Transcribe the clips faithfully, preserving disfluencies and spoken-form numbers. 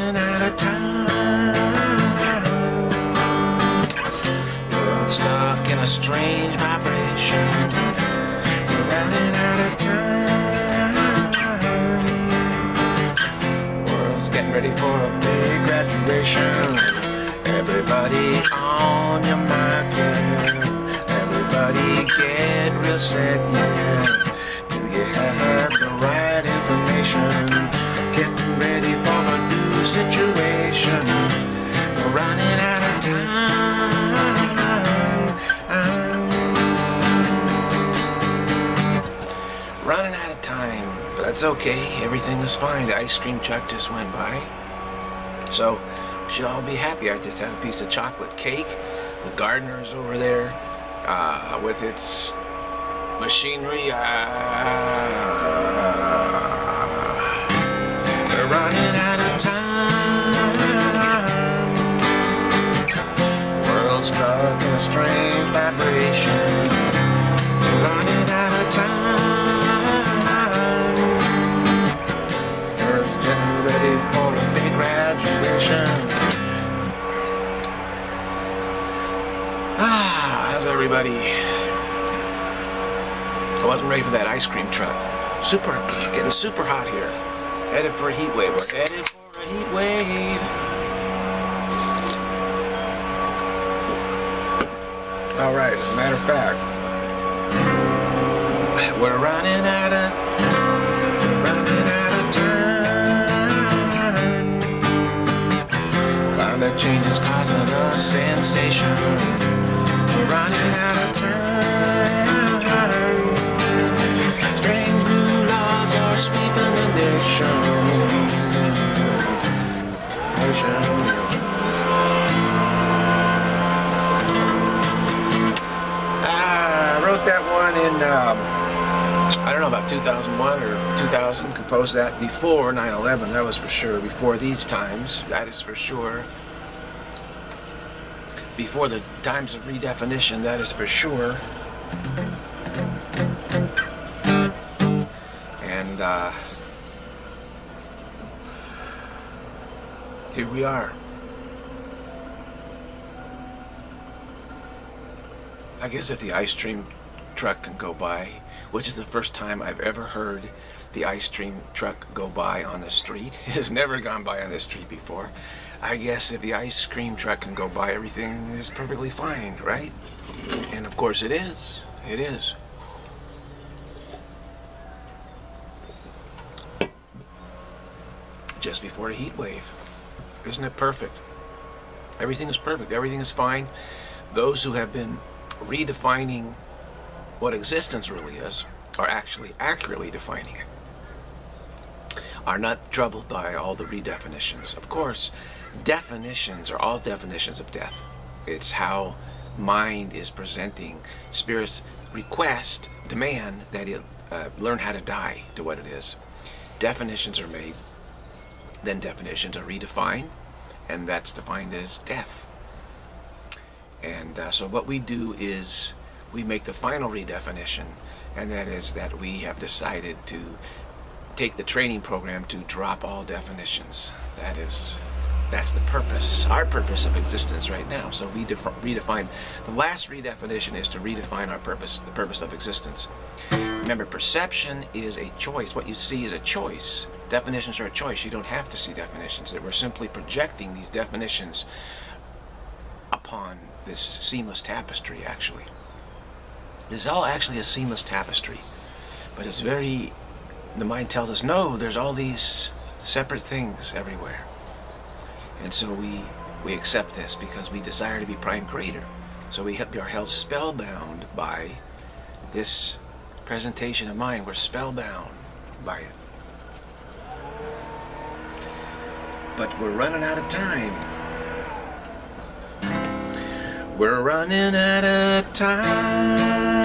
running out of time. We're stuck in a strange vibration. We're running out of time. World's getting ready for a big graduation. Everybody on your mark, yeah. Everybody get real set, yeah. Do you have the right information? Getting ready for a new situation. We're running out of time. Running out of time, but that's okay. Everything is fine. The ice cream truck just went by, so we should all be happy. I just had a piece of chocolate cake. The gardener's over there uh, with its machinery. Uh, we're running out of time. World's stuck in a strange vibration. We're running out of time. We're getting ready for a big graduation. Ah, how's everybody? I wasn't ready for that ice cream truck. Super, getting super hot here. Headed for a heat wave. We're headed for a heat wave. All right, as a matter of fact, we're running out of, running out of time. Climate change is causing a sensation. We're running out of time. Strange new laws are sweeping the nation. Nation. I wrote that one in, um, I don't know, about two thousand one or two thousand. Composed that before nine eleven, that was for sure. Before these times, that is for sure. Before the times of redefinition, that is for sure. And uh, here we are. I guess if the ice cream truck can go by, which is the first time I've ever heard the ice cream truck go by on the street. It has never gone by on the street before. I guess if the ice cream truck can go by, everything is perfectly fine, right? And of course it is. It is. Just before a heat wave. Isn't it perfect? Everything is perfect. Everything is fine. Those who have been redefining what existence really is are actually accurately defining it. Are not troubled by all the redefinitions. Of course, definitions are all definitions of death. It's how mind is presenting spirit's request, demand that it uh, learn how to die to what it is. Definitions are made, then definitions are redefined, and that's defined as death. And uh, so what we do is we make the final redefinition, and that is that we have decided to take the training program to drop all definitions. That is, that's the purpose, our purpose of existence right now. So we redefine, the last redefinition is to redefine our purpose, the purpose of existence. Remember, perception is a choice. What you see is a choice. Definitions are a choice. You don't have to see definitions. That we're simply projecting these definitions upon this seamless tapestry, actually. This is all actually a seamless tapestry, but it's very, the mind tells us, no, there's all these separate things everywhere. And so we, we accept this because we desire to be prime creator. So we are held spellbound by this presentation of mind. We're spellbound by it. But we're running out of time. We're running out of time.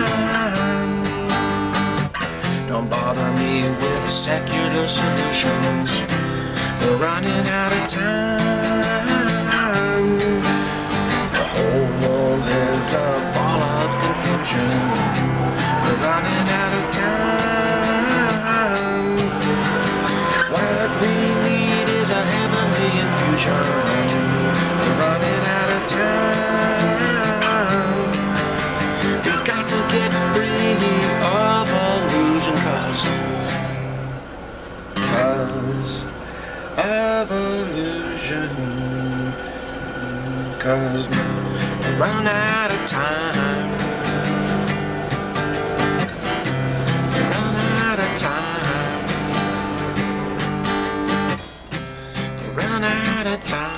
Don't bother me with secular solutions. We're running out of time. The whole world is a ball of confusion. We're running out of time. What we need is a heavenly illusion. We're running out of time. We've got to get free of illusion, cause, cause of illusion, cause we're running out of time. We're running out of time. We're running out of time.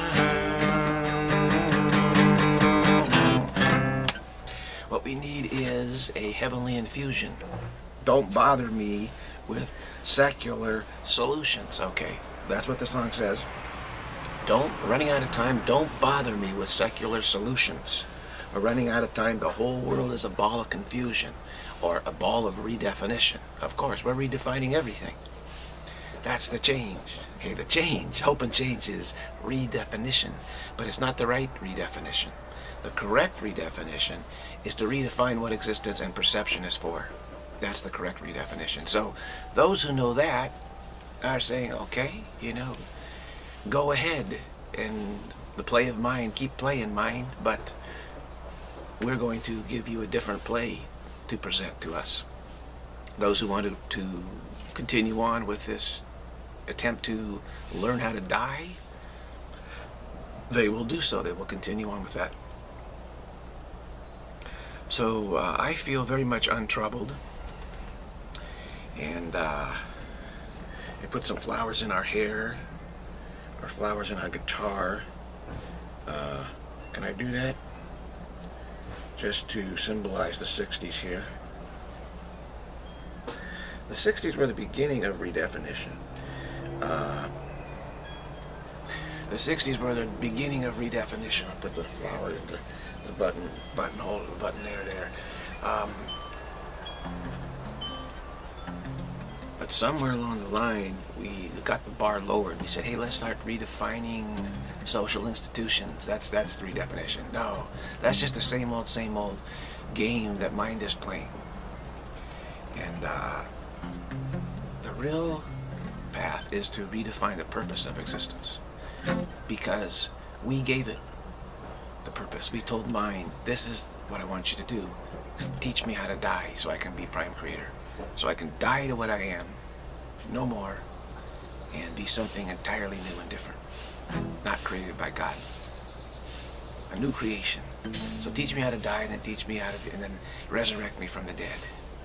What we need is a heavenly infusion. Don't bother me with secular solutions. Okay, that's what the song says. Don't, running out of time, don't bother me with secular solutions. We're running out of time. The whole world is a ball of confusion, or a ball of redefinition. Of course, we're redefining everything. That's the change. Okay, the change, hope and change is redefinition, but it's not the right redefinition. The correct redefinition is to redefine what existence and perception is for. That's the correct redefinition. So those who know that are saying, okay, you know, go ahead and the play of mind, keep playing mind, but we're going to give you a different play to present to us. Those who want to, to continue on with this attempt to learn how to die, they will do so. They will continue on with that. So uh, I feel very much untroubled, and uh, I put some flowers in our hair, or flowers in our guitar. Uh, can I do that? Just to symbolize the sixties here. The sixties were the beginning of redefinition. Uh, the sixties were the beginning of redefinition. I'll put the flower in the, the button, buttonhole, the button there, there. Um, but somewhere along the line, we got the bar lowered. We said, hey, let's start redefining social institutions. That's that's the redefinition. No, that's just the same old, same old game that mind is playing. And uh, the real path is to redefine the purpose of existence, because we gave it the purpose. We told mind, this is what I want you to do. Teach me how to die so I can be prime creator, so I can die to what I am, no more, and be something entirely new and different, not created by God, a new creation. So teach me how to die, and then teach me how to, and then resurrect me from the dead.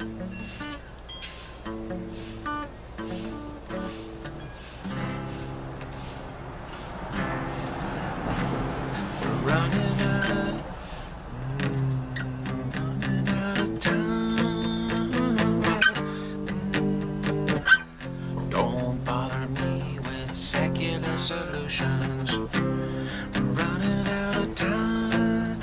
Running out, running out of time. Don't bother me with secular solutions. Running out of time.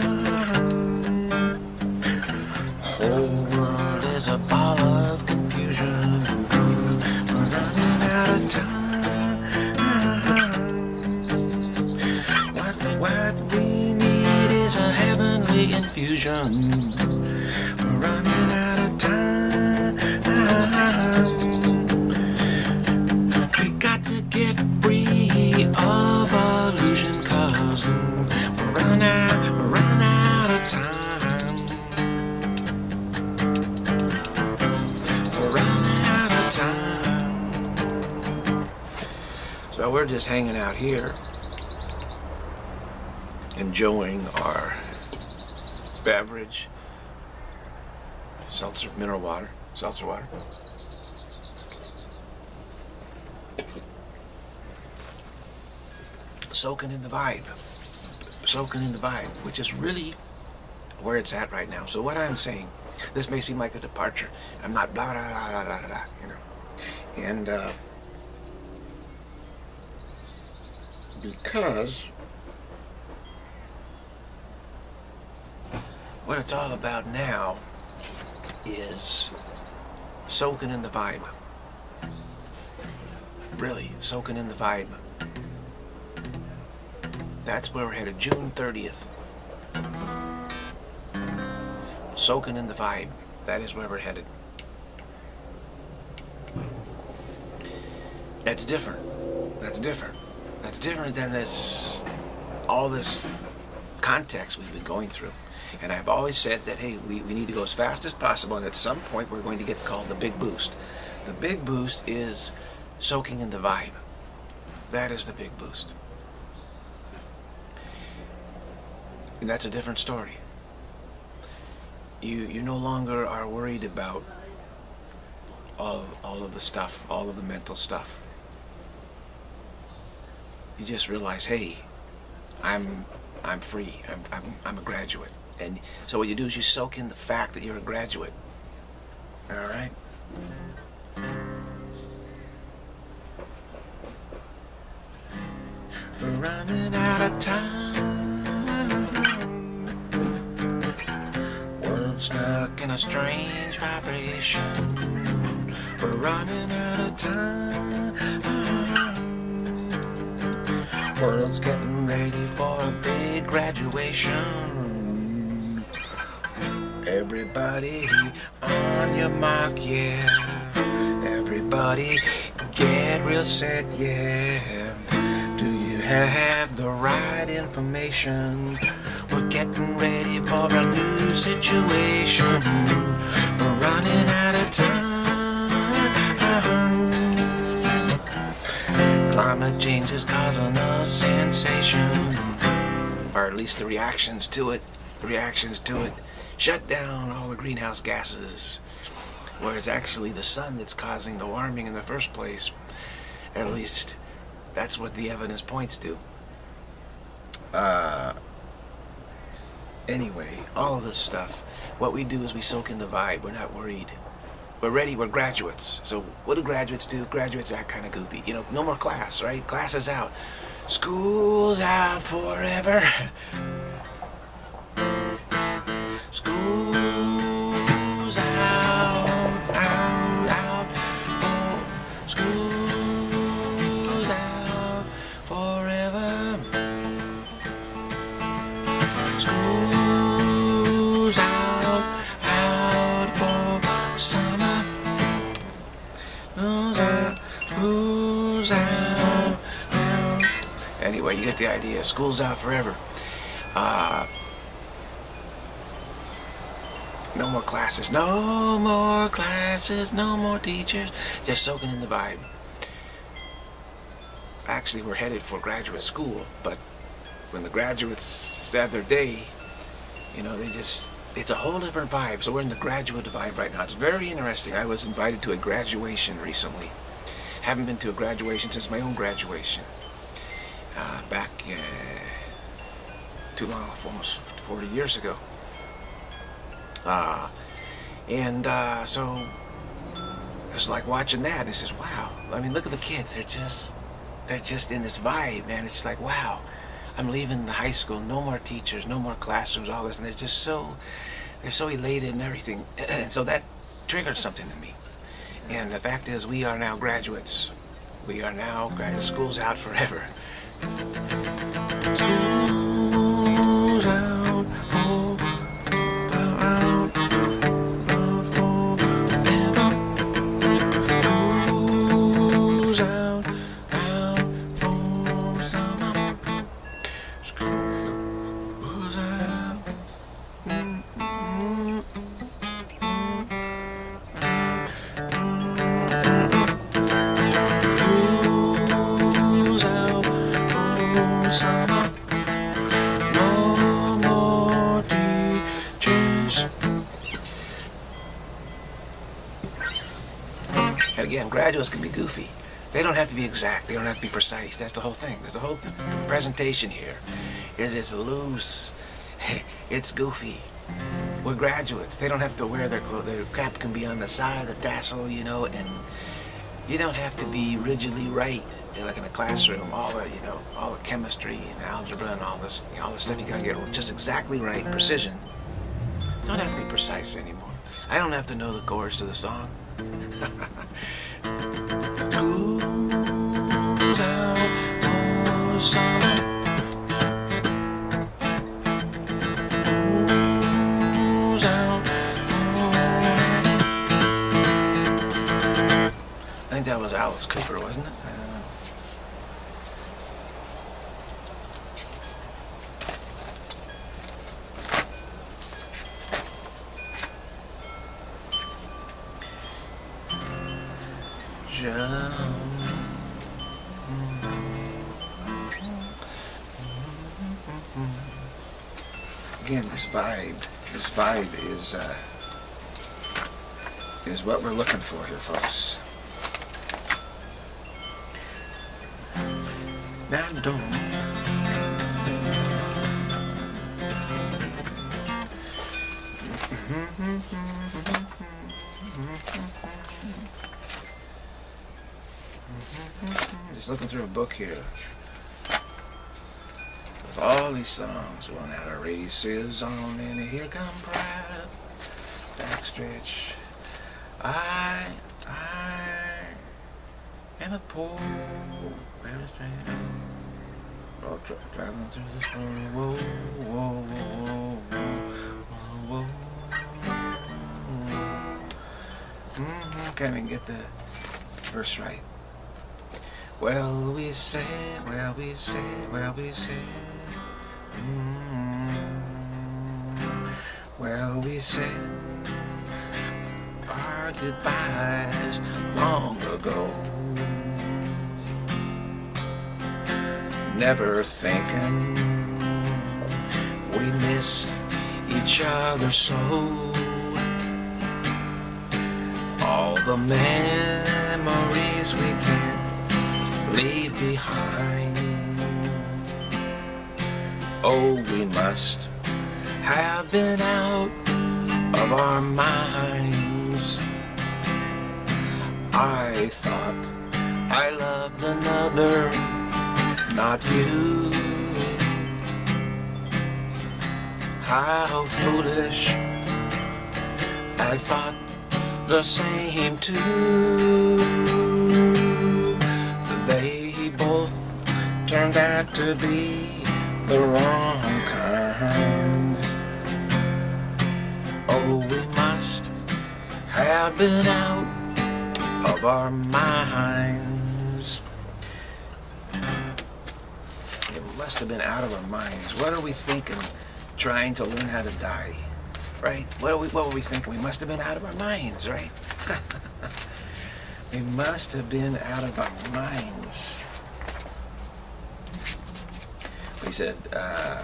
Whole world is a ball of confusion. Running out of time. What we need is a heavenly infusion. We're running out of time. We got to get free of illusion, cause we're running out, we're running out of time. We're running out of time. So we're just hanging out here, enjoying our beverage, seltzer, mineral water, seltzer water. Soaking in the vibe, soaking in the vibe, which is really where it's at right now. So what I'm saying, this may seem like a departure. I'm not blah blah blah blah blah blah, you know, and uh, because what it's all about now is soaking in the vibe. Really, soaking in the vibe. That's where we're headed, June thirtieth. Soaking in the vibe. That is where we're headed. That's different. That's different. That's different than this, all this context we've been going through. And I've always said that, hey, we, we need to go as fast as possible, and at some point we're going to get called the big boost. The big boost is soaking in the vibe. That is the big boost. And that's a different story. You, you no longer are worried about all of, all of the stuff, all of the mental stuff. You just realize, hey, I'm, I'm free. I'm, I'm, I'm a graduate. And so what you do is you soak in the fact that you're a graduate. All right? We're running out of time. World stuck in a strange vibration. We're running out of time. World's getting ready for a big graduation. Everybody on your mark, yeah. Everybody get real set, yeah. Do you have the right information? We're getting ready for a new situation. We're running out of time. Climate change is causing a sensation. Or at least the reactions to it. The reactions to it. Shut down all the greenhouse gases, where it's actually the sun that's causing the warming in the first place. At least that's what the evidence points to. Uh, anyway, all of this stuff, what we do is we soak in the vibe. We're not worried. We're ready. We're graduates. So what do graduates do? Graduates act kind of goofy. You know, no more class, right? Class is out. School's out forever. School's out, out, out, oh, school's out forever. School's out, out for summer. School's out, school's out, out. Anyway, you get the idea. School's out forever. Uh, No more classes, no more classes, no more teachers, just soaking in the vibe. Actually, we're headed for graduate school, but when the graduates have their day, you know, they just, it's a whole different vibe. So we're in the graduate vibe right now. It's very interesting. I was invited to a graduation recently. Haven't been to a graduation since my own graduation. Uh, back uh, too long, almost forty years ago. Uh, and uh, so it's like watching that, and it says, wow. I mean, look at the kids. They're just, they're just in this vibe, man. It's like, wow. I'm leaving the high school. No more teachers, no more classrooms, all this, and they're just so, they're so elated and everything. And so that triggered something in me. And the fact is, we are now graduates. We are now graduate. School's out forever. School's out, oh. And again, graduates can be goofy. They don't have to be exact. They don't have to be precise. That's the whole thing. There's the whole th presentation here. Is it's loose. It's goofy. We're graduates. They don't have to wear their clothes. Their cap can be on the side of the tassel, you know, and you don't have to be rigidly right. You know, like in a classroom, all the, you know, all the chemistry and algebra and all this, you know, all this stuff you gotta get just exactly right. Precision. Don't have to be precise anymore. I don't have to know the chords to the song. School's out for summer. School's out forever. I think that was Alice Cooper, wasn't it? Uh, illusion. Again, this vibe, this vibe is uh, is what we're looking for here, folks. Now don't. Just looking through a book here. With all these songs, one out of race is on, and here come pride. Backstage. I, I am a poor stranger. Oh, tra traveling through this world. Whoa, whoa, whoa, whoa, whoa, whoa. Mm-hmm. Can't even get the verse right. Well, we say, well, we say, well, we say. Mm-hmm. Well, we say our goodbyes long ago. Never thinking we miss each other so. All the memories we can't leave behind. Oh, we must have been out of our minds. I thought I loved another, not you. How foolish, I thought the same too. They both turned out to be the wrong kind. Oh, we must have been out of our minds. It must have been out of our minds. What are we thinking trying to learn how to die? Right? What, are we, what were we thinking? We must have been out of our minds, right? We must have been out of our minds. We said, uh,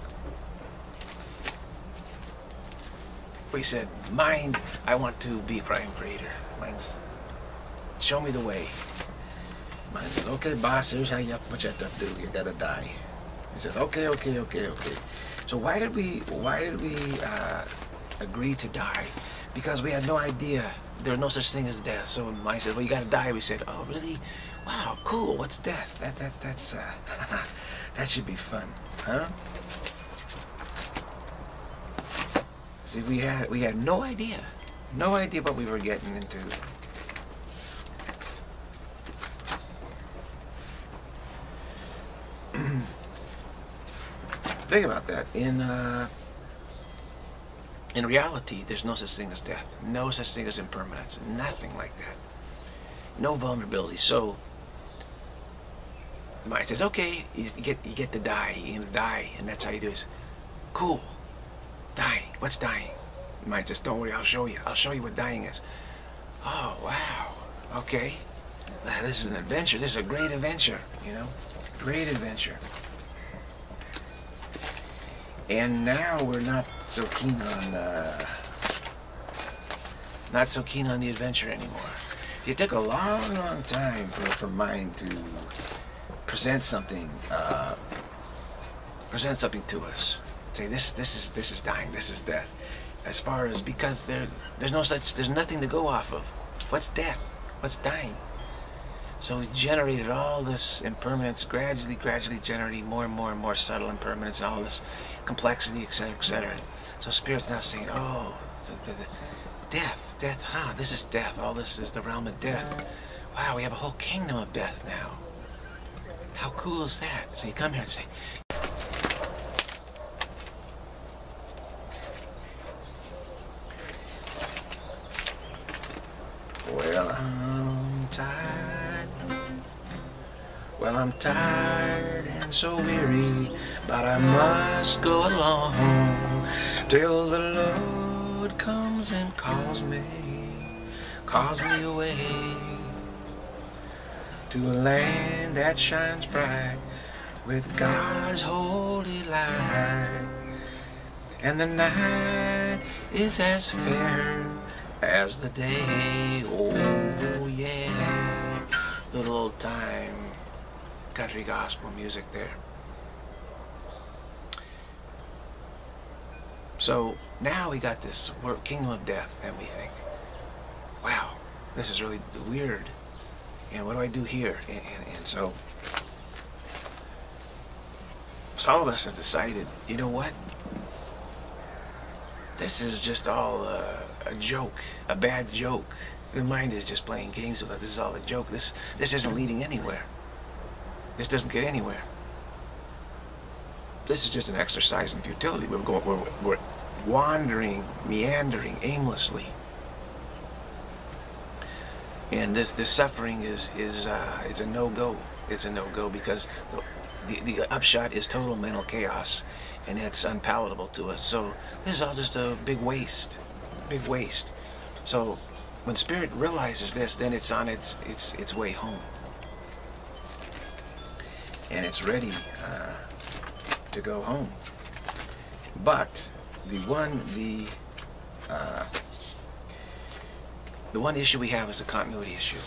we said, mind, I want to be prime creator. Mind's, show me the way. Mind said, okay, boss, here's how you have, what you have to do. You gotta die. He says, okay, okay, okay, okay. So why did we, why did we uh, agree to die? Because we had no idea there was no such thing as death. So Mind said, well, you gotta die. We said, oh, really? Wow, cool. What's death? That that that's uh, that should be fun, huh? See, we had we had no idea, no idea what we were getting into. Think about that. In uh, in reality, there's no such thing as death. No such thing as impermanence. Nothing like that. No vulnerability. So the mind says, okay, you get you get to die. You're gonna die, and that's how you do it. Cool. Dying. What's dying? The mind says, don't worry, I'll show you. I'll show you what dying is. Oh wow. Okay. Now, this is an adventure. This is a great adventure. You know, great adventure. And now we're not so keen on uh, not so keen on the adventure anymore. It took a long, long time for for mind to present something, uh, present something to us. Say this, this is this is dying, this is death. As far as because there there's no such there's nothing to go off of. What's death? What's dying? So we generated all this impermanence, gradually, gradually generating more and more and more subtle impermanence and all this complexity, et cetera, et cetera. So Spirit's now saying, oh, the, the, the death, death, huh, this is death. All this is the realm of death. Wow, we have a whole kingdom of death now. How cool is that? So you come here and say, well, I'm tired. Well, I'm tired and so weary, but I must go along till the Lord comes and calls me, calls me away. to a land that shines bright with God's holy light. And the night is as fair as the day. Oh yeah. Little old time country gospel music there. So now we got this kingdom of death, and we think, wow, this is really weird. And what do I do here? And, and, and so some of us have decided, you know what? This is just all uh, a joke, a bad joke. The mind is just playing games with us. This is all a joke. This this isn't leading anywhere. This doesn't get anywhere. This is just an exercise in futility. We're going, we're, we're wandering, meandering aimlessly, and this this suffering is is uh, it's a no-go. It's a no-go because the, the the upshot is total mental chaos, and it's unpalatable to us. So this is all just a big waste, big waste. So when spirit realizes this, then it's on its its its way home, and it's ready uh, to go home. But the one the uh, the one issue we have is the continuity issue.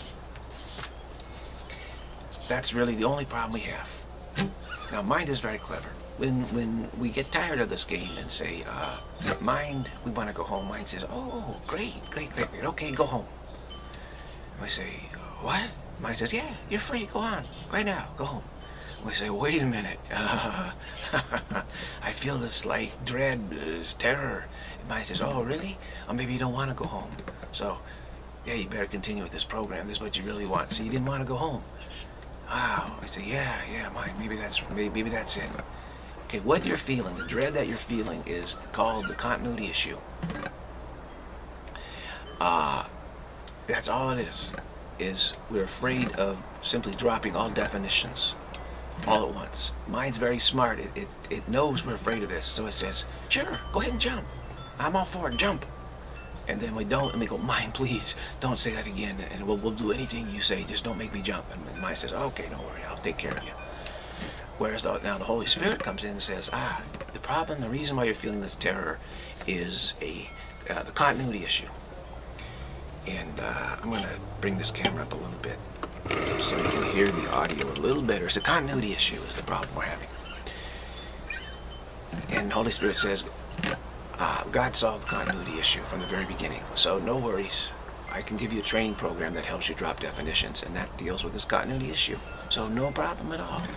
That's really the only problem we have. Now, mind is very clever. When when we get tired of this game and say, uh, mind, we want to go home, mind says, oh, great, great, great, great, okay, go home. And we say, what? Mind says, yeah, you're free, go on, right now, go home. And we say, wait a minute, uh, I feel this like dread, this terror. And mind says, oh, really? Or maybe you don't want to go home. So, yeah, you better continue with this program. This is what you really want. See, you didn't want to go home. Wow. I say, yeah, yeah, mind, maybe that's, maybe, maybe that's it. Okay, what you're feeling, the dread that you're feeling is called the continuity issue. Uh, that's all it is, is we're afraid of simply dropping all definitions all at once. Mind's very smart. It, it, it knows we're afraid of this, so it says, sure, go ahead and jump. I'm all for it, jump. And then we don't, and we go, mind, please, don't say that again, and we'll, we'll do anything you say, just don't make me jump. And mind says, okay, don't worry, I'll take care of you. Whereas the, now the Holy Spirit comes in and says, ah, the problem, the reason why you're feeling this terror is a uh, the continuity issue. And uh, I'm going to bring this camera up a little bit so you can hear the audio a little better. It's the continuity issue is the problem we're having. And the Holy Spirit says, uh, God solved the continuity issue from the very beginning. So no worries. I can give you a training program that helps you drop definitions, and that deals with this continuity issue. So no problem at all.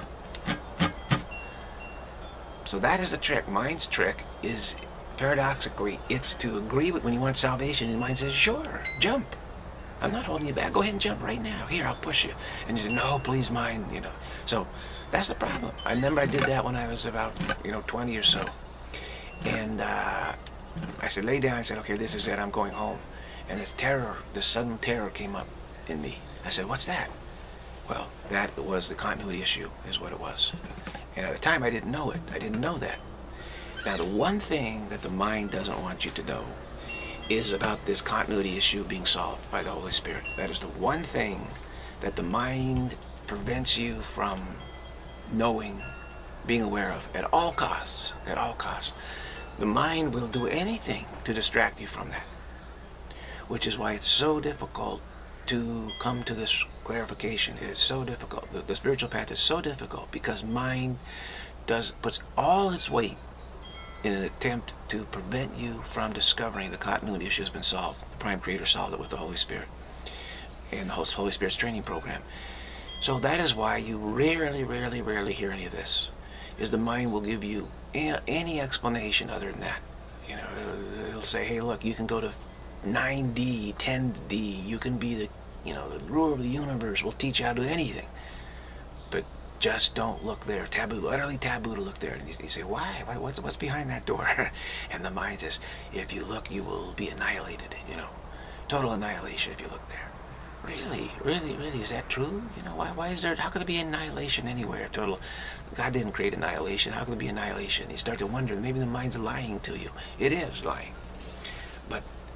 So that is the trick. Mind's trick is, paradoxically, it's to agree with when you want salvation, and mind says, sure, jump. I'm not holding you back. Go ahead and jump right now. Here, I'll push you. And you say, no, please, mind, you know. So that's the problem. I remember I did that when I was about, you know, twenty or so. And uh, I said, lay down. I said, okay, this is it. I'm going home. And this terror, this sudden terror came up in me. I said, what's that? Well, that was the continuity issue, is what it was. And at the time, I didn't know it. I didn't know that. Now, the one thing that the mind doesn't want you to know is about this continuity issue being solved by the Holy Spirit. That is the one thing that the mind prevents you from knowing, being aware of, at all costs, at all costs. The mind will do anything to distract you from that, which is why it's so difficult to come to this clarification. It is so difficult. The, the spiritual path is so difficult because mind does puts all its weight in an attempt to prevent you from discovering the continuity issue has been solved. The Prime Creator solved it with the Holy Spirit and the Holy Spirit's training program. So that is why you rarely, rarely, rarely hear any of this, is the mind will give you any explanation other than that. You know, it'll, it'll say, hey, look, you can go to nine D, ten D, you can be the, you know, the ruler of the universe. We'll teach you how to do anything. But just don't look there. Taboo, utterly taboo to look there. And you, you say, why? why? What's, what's behind that door? And the mind says, if you look, you will be annihilated, you know. Total annihilation if you look there. Really, really, really, is that true? You know, why, why is there, how could there be annihilation anywhere? Total, God didn't create annihilation. How could there be annihilation? You start to wonder, maybe the mind's lying to you. It is lying. But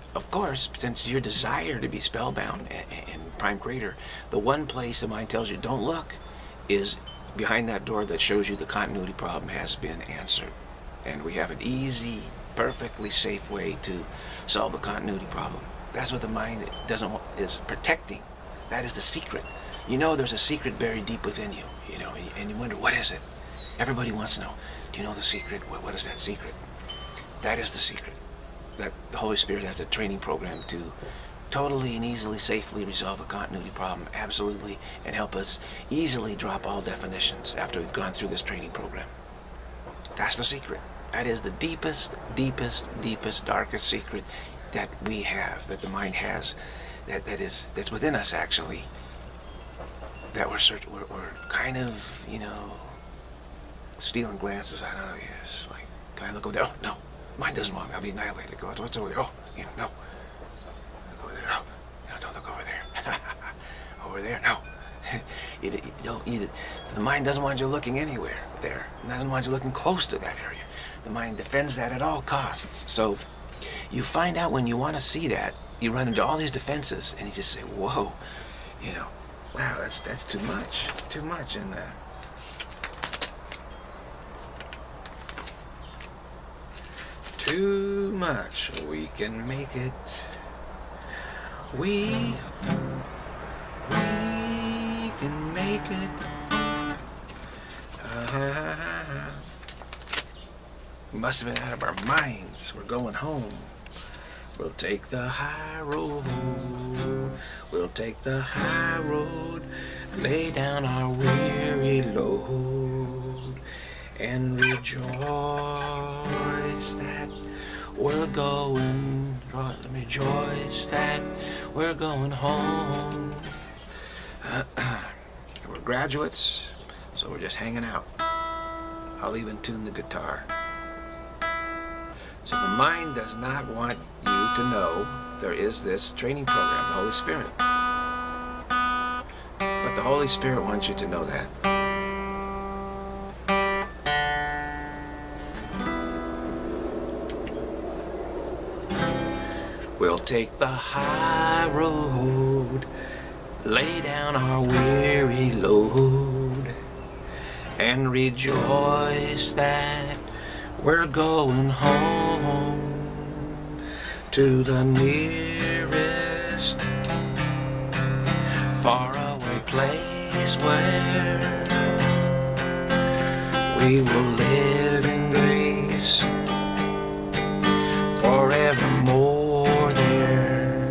of course, since your desire to be spellbound and, and prime creator, the one place the mind tells you don't look is behind that door that shows you the continuity problem has been answered. And we have an easy, perfectly safe way to solve the continuity problem. That's what the mind doesn't want, is protecting. That is the secret. You know there's a secret buried deep within you, you know, and you wonder, what is it? Everybody wants to know, do you know the secret? What, what is that secret? That is the secret. That the Holy Spirit has a training program to totally and easily, safely resolve a continuity problem, absolutely, and help us easily drop all definitions after we've gone through this training program. That's the secret. That is the deepest, deepest, deepest, darkest secret that we have, that the mind has, that that is that's within us actually. That we're searching, we're, we're kind of, you know, stealing glances. I don't know. Yes, like, can I look over there? Oh no, mine doesn't want me. I'll be annihilated. Go. What's over there? Oh, yeah, no. Over there. Oh, no, don't look over there. Over there. No. It, it, don't, it, the mind doesn't want you looking anywhere there. It doesn't want you looking close to that area. The mind defends that at all costs. So you find out when you want to see that, you run into all these defenses, and you just say, "Whoa, you know, wow, that's that's too much, too much." And uh, too much. We can make it. We. Can make it. Uh, we must have been out of our minds. We're going home. We'll take the high road. We'll take the high road. Lay down our weary load and rejoice that we're going. Rejoice that we're going home. We're graduates, so we're just hanging out. I'll even tune the guitar. So the mind does not want you to know there is this training program, the Holy Spirit. But the Holy Spirit wants you to know that. We'll take the high road, lay down our weary load, and rejoice that we're going home to the nearest faraway place where we will live in grace forevermore there.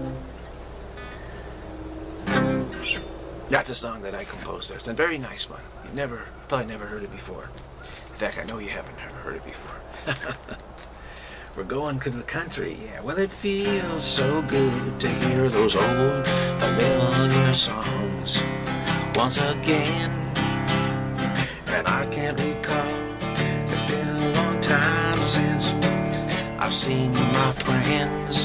That's a song that I composed there. It's a very nice one. You've never, probably never heard it before. In fact, I know you haven't ever heard it before. We're going to the country, yeah. Well, it feels so good to hear those old familiar songs once again. And I can't recall, it's been a long time since I've seen my friends.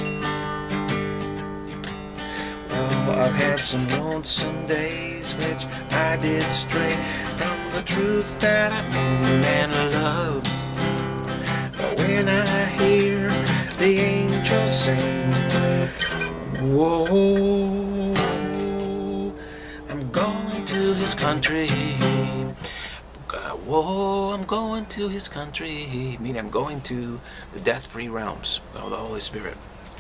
Well, I've had some lonesome days which I did stray from the truth that I've known and loved. But when I hear the angels sing, whoa, I'm going to his country. Whoa, I'm going to his country. I mean, I'm going to the death-free realms of the Holy Spirit.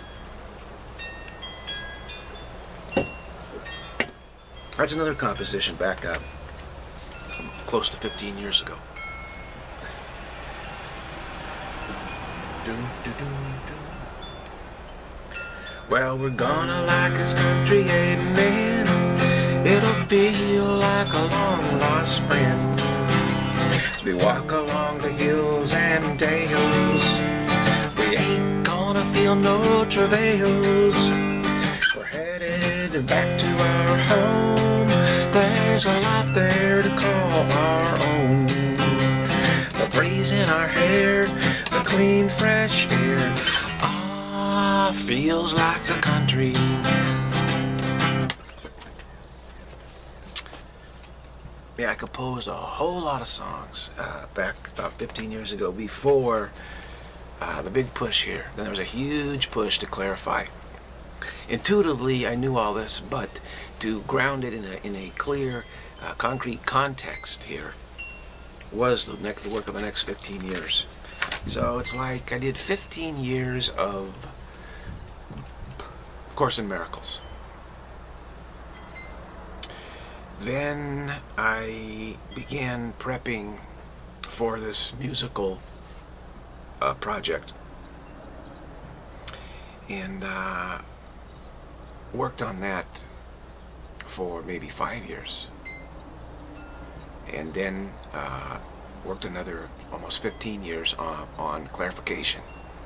That's another composition back up close to fifteen years ago. Doom, doo, doom, doom. Well, we're gonna like his country, amen. It'll feel like a long lost friend as we walk along the hills and dales. We ain't gonna feel no travails. We're headed back to our home. There's a lot there to call our own. The breeze in our hair, the clean fresh air, ah, feels like the country. Yeah, I composed a whole lot of songs uh, back about fifteen years ago before uh, the big push here. Then there was a huge push to clarify. Intuitively, I knew all this, but to ground it in a, in a clear, uh, concrete context here was the, next, the work of the next fifteen years. So it's like I did fifteen years of Course in Miracles. Then I began prepping for this musical uh, project, and uh, worked on that for maybe five years, and then uh, worked another almost fifteen years on, on clarification.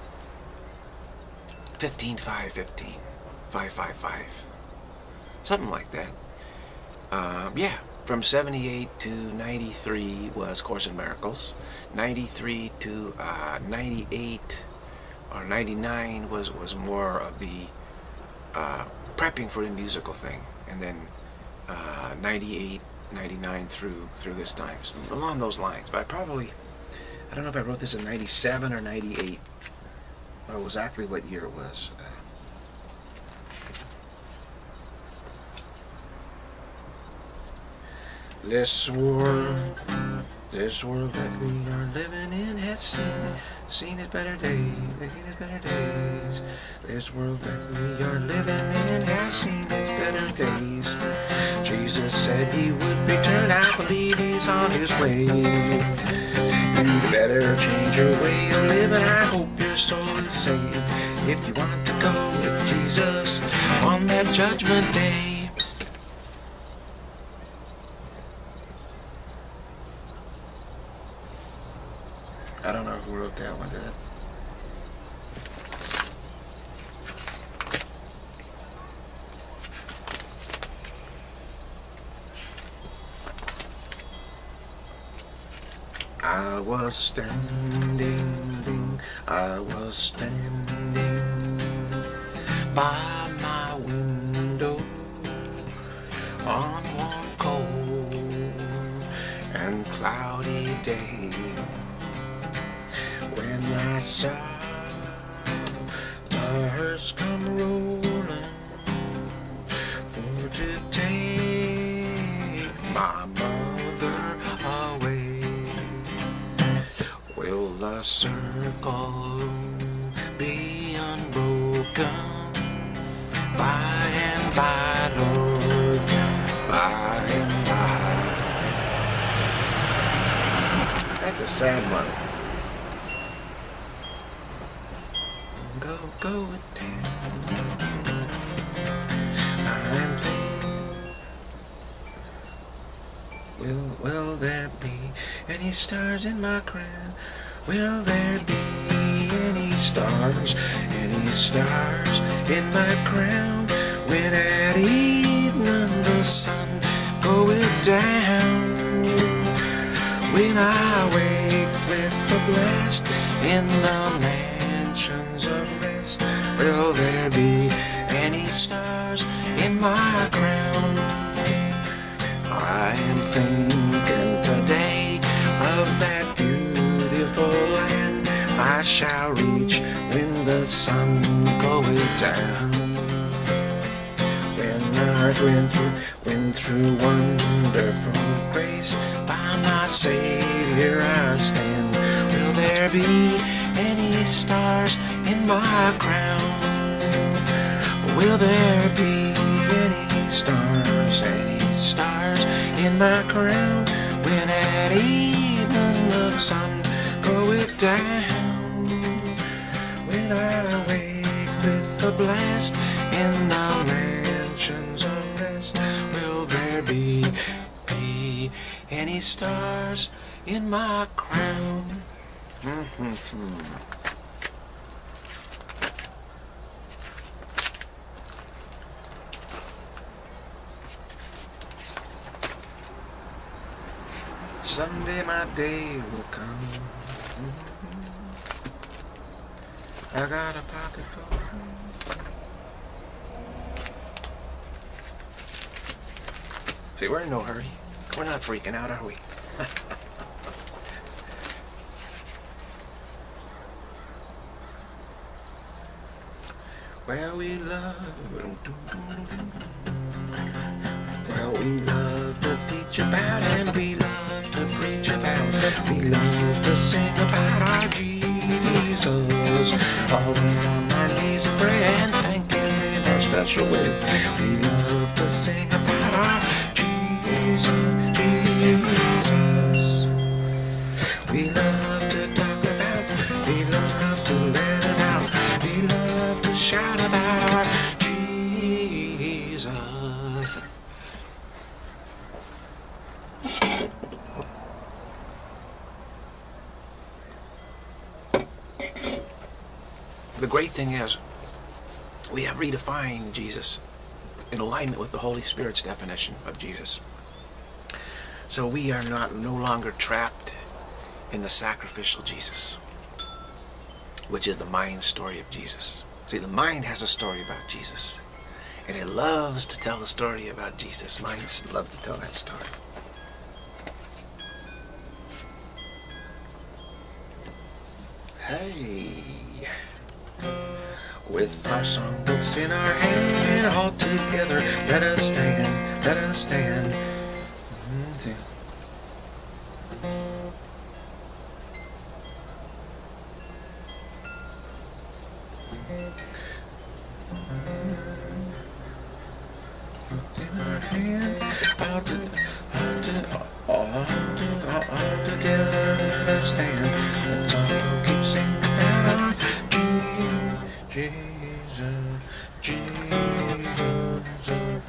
fifteen, five, fifteen, five, five, five, something like that. Uh, yeah, from seventy-eight to ninety-three was Course in Miracles. ninety-three to uh, ninety-eight or ninety-nine was, was more of the uh, prepping for the musical thing. And then uh, ninety-eight, ninety-nine through through this time, so along those lines. But I probably, I don't know if I wrote this in ninety-seven or ninety-eight, or exactly what year it was. Uh, This world, this world that we are living in has seen, seen its better days, seen its better days. This world that we are living in has seen its better days. Jesus said he would return, I believe he's on his way. You better change your way of living, I hope your soul is saved. If you want to go with Jesus on that judgment day. I don't know who wrote that one, did it? I was standing, I was standing by my window on one cold and cloudy day. When I saw the hearse come rolling for to take my mother away, will the circle be unbroken by and by, Lord, by and by? That's a sad one. Go, go with him. I'm thinking, will, will there be any stars in my crown? Will there be any stars, any stars in my crown? When at evening the sun goeth down, when I wake with the blessed in the mansions of rest, will there be any stars in my crown? I am thinking today of that beautiful land I shall reach when the sun goeth down. When I went through, went through wonderful grace, by my Savior I stand. Will there be any stars in my crown? Will there be any stars, any stars in my crown? When at even the sun goeth down, when I wake with the blessed in the mansions of rest, will there be, be any stars in my crown? Someday my day will come. I got a pocket full of money. See, we're in no hurry. We're not freaking out, are we? Well, we love, well, we love to teach about, and we love to preach about, we love to sing about our Jesus. All we on our knees and pray and thank Him in our special way. We love to sing about our Jesus, Jesus. We love to talk about, we love to let it out, we love to shout about our Jesus. The great thing is, we have redefined Jesus in alignment with the Holy Spirit's definition of Jesus. So we are not no longer trapped in the sacrificial Jesus, which is the mind story of Jesus. See, the mind has a story about Jesus, and it loves to tell the story about Jesus. Minds love to tell that story. Hey, with our songbooks in our hand, all together, let us stand, let us stand. Mm-hmm. In our hand, all, to, all, to, all, to, all, all together, let us stand. Let's all keep singing about Jesus, Jesus.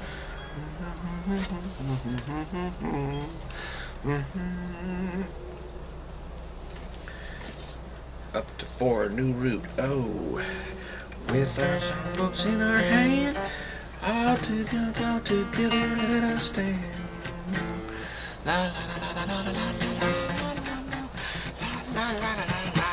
Up to four, new route. Oh, with our songbooks in our hand, all together, all together, let us stand. La la la la la la la la la la la.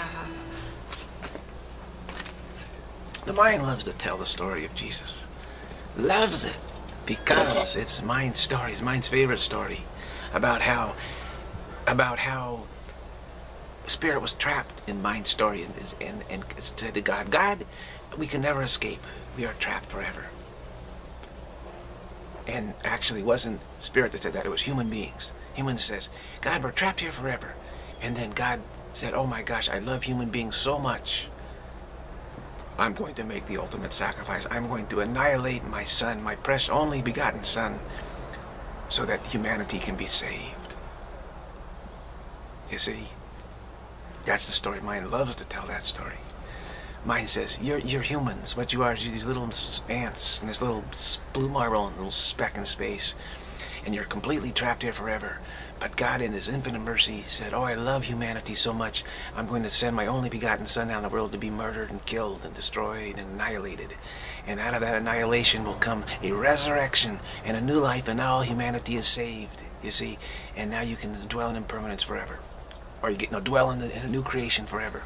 The mind loves to tell the story of Jesus. Loves it because it's mind's story, it's mind's favorite story about how, about how Spirit was trapped in mind's story, and, and, and said to God, God, we can never escape. We are trapped forever. And actually, it wasn't Spirit that said that, it was human beings. Human says, God, we're trapped here forever. And then God said, oh my gosh, I love human beings so much. I'm going to make the ultimate sacrifice. I'm going to annihilate my son, my precious only begotten son, so that humanity can be saved. You see? That's the story. Mind loves to tell that story. Mind says, you're, you're humans. What you are is you're these little ants and this little blue marble and little speck in space. And you're completely trapped here forever. But God in His infinite mercy said, oh, I love humanity so much, I'm going to send my only begotten son down the world to be murdered and killed and destroyed and annihilated. And out of that annihilation will come a resurrection and a new life, and now all humanity is saved, you see. And now you can dwell in impermanence forever. Or you get no dwell in, the, in a new creation forever.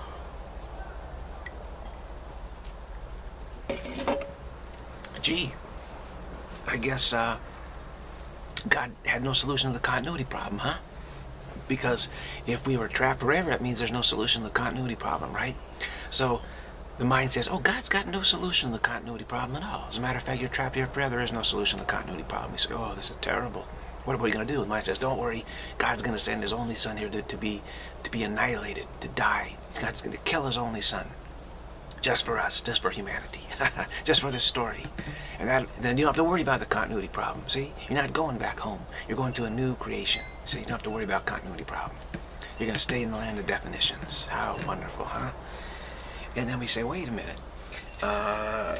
Gee, I guess uh, God had no solution to the continuity problem, huh? Because if we were trapped forever, that means there's no solution to the continuity problem, right? So the mind says, oh, God's got no solution to the continuity problem at all. As a matter of fact, you're trapped here forever. There is no solution to the continuity problem. You say, oh, this is terrible. What are we going to do? The mind says, don't worry. God's going to send His only son here to, to be to be annihilated, to die. God's going to kill His only son. Just for us, just for humanity, just for this story. And that, then you don't have to worry about the continuity problem, see? You're not going back home. You're going to a new creation. So you don't have to worry about continuity problem. You're going to stay in the land of definitions. How wonderful, huh? And then we say, wait a minute. Uh,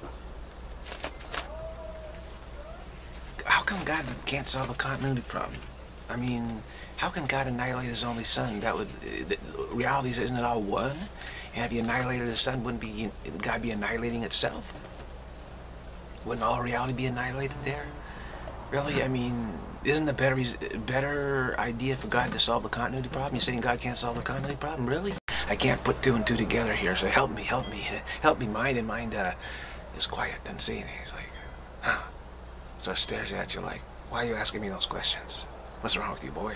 how come God can't solve a continuity problem? I mean, how can God annihilate His only son? That would, the reality is, isn't it all one? And if He annihilated His son, wouldn't be God be annihilating itself? Wouldn't all reality be annihilated there? Really, I mean, isn't a better better idea for God to solve the continuity problem? You're saying God can't solve the continuity problem? Really? I can't put two and two together here, so help me, help me, help me. Mind and mind uh, is quiet, doesn't say anything. He's like, huh? So stares at you like, why are you asking me those questions? What's wrong with you, boy?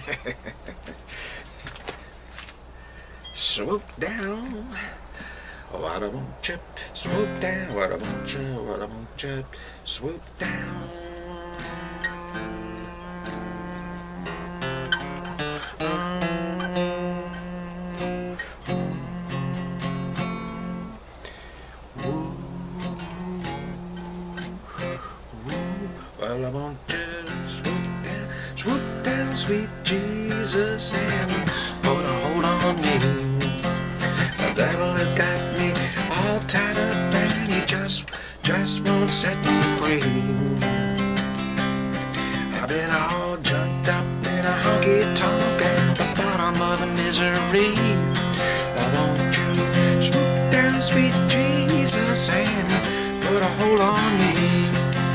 Swoop down. What a bunch of swoop down, what a bunch of, what a bunch of swoop down. Well, I want to swoop down, swoop down, sweet Jesus, and put a hold on me. The devil has got me all tied up, and he just, just won't set me free. I've been all jumped up in a honky-tonk at the bottom of the misery. Why won't you swoop down, sweet Jesus, and put a hold on me?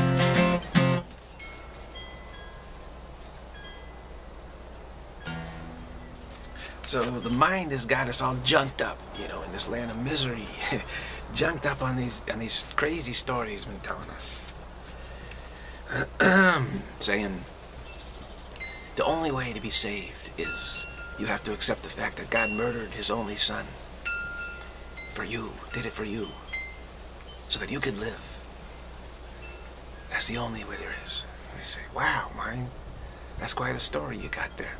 So the mind has got us all junked up, you know, in this land of misery, junked up on these on these crazy stories been telling us, saying the only way to be saved is you have to accept the fact that God murdered His only Son for you, did it for you, so that you could live. That's the only way there is. And they say, wow, mind, that's quite a story you got there.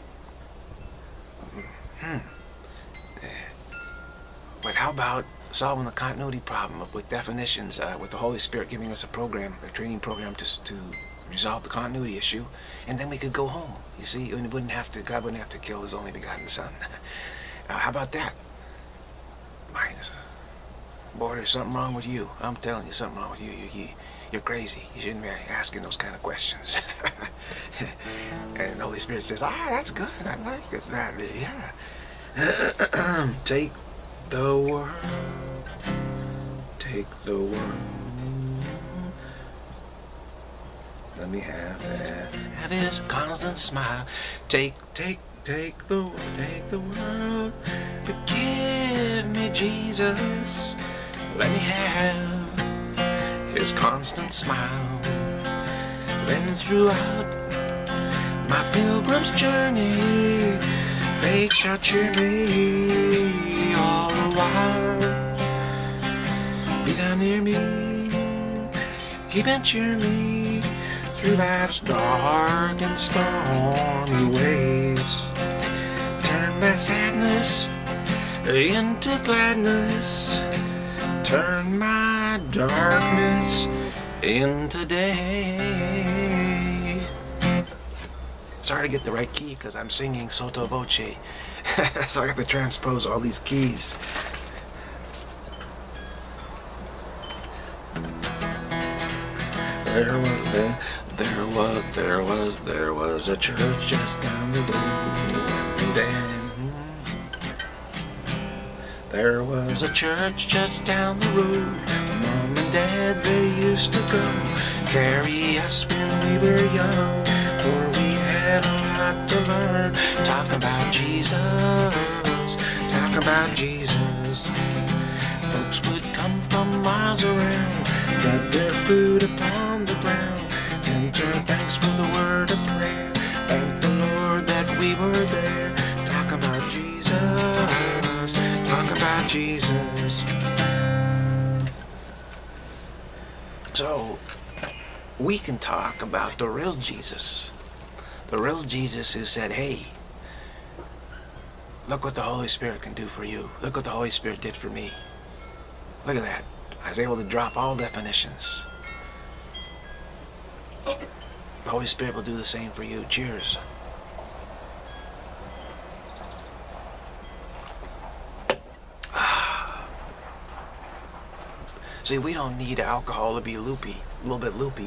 Hmm. Yeah. But how about solving the continuity problem of, with definitions, uh, with the Holy Spirit giving us a program, a training program to to resolve the continuity issue, and then we could go home. You see, and it wouldn't have to. God wouldn't have to kill His only begotten Son. uh, how about that? Mine is, boy, there's something wrong with you. I'm telling you, something wrong with you. You, you you're crazy. You shouldn't be asking those kind of questions. And the Holy Spirit says, ah, that's good. I like it. That, yeah. Take the world. Take the world. Let me have that. Have His constant smile. Take, take, take the, take the world. Forgive me, Jesus. Let me have His constant smile. Then throughout my pilgrim's journey, faith shall cheer me all the while. Be thou near me, keep and cheer me through life's dark and stormy ways. Turn my sadness into gladness, turn my darkness into day. Sorry to get the right key because I'm singing sotto voce, so I have to transpose all these keys. There was there, there was there was there was a church just down the road, and then there was a church just down the road. Mom and Dad, they used to go carry us when we were young, for we had a lot to learn. Talk about Jesus, talk about Jesus. Folks would come from miles around, drop their food upon the ground, and turn thanks with a word of prayer. Thank the Lord that we were there. Talk about Jesus, talk about Jesus. So we can talk about the real Jesus. The real Jesus who said, hey, look what the Holy Spirit can do for you. Look what the Holy Spirit did for me. Look at that. I was able to drop all definitions. The Holy Spirit will do the same for you. Cheers. See, we don't need alcohol to be loopy, a little bit loopy.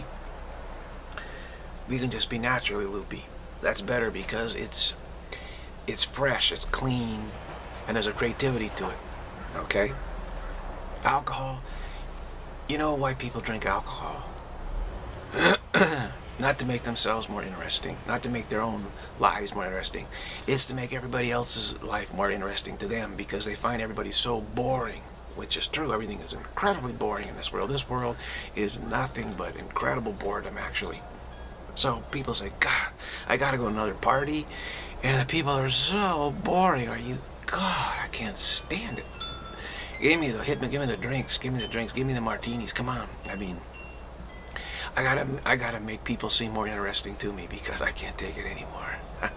We can just be naturally loopy. That's better because it's it's fresh, it's clean, and there's a creativity to it. Okay? Alcohol, you know why people drink alcohol? Not to make themselves more interesting, not to make their own lives more interesting. It's to make everybody else's life more interesting to them, because they find everybody so boring, which is true. Everything is incredibly boring in this world. This world is nothing but incredible boredom, actually. So people say, God, I gotta go to another party, and the people are so boring. Are you, God, I can't stand it. Give me the hit me, give me the drinks, give me the drinks, give me the martinis. Come on. I mean, I gotta, I gotta make people seem more interesting to me because I can't take it anymore.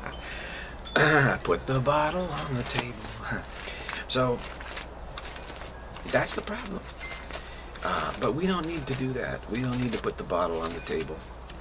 Put the bottle on the table. So that's the problem. Uh, but we don't need to do that. We don't need to put the bottle on the table.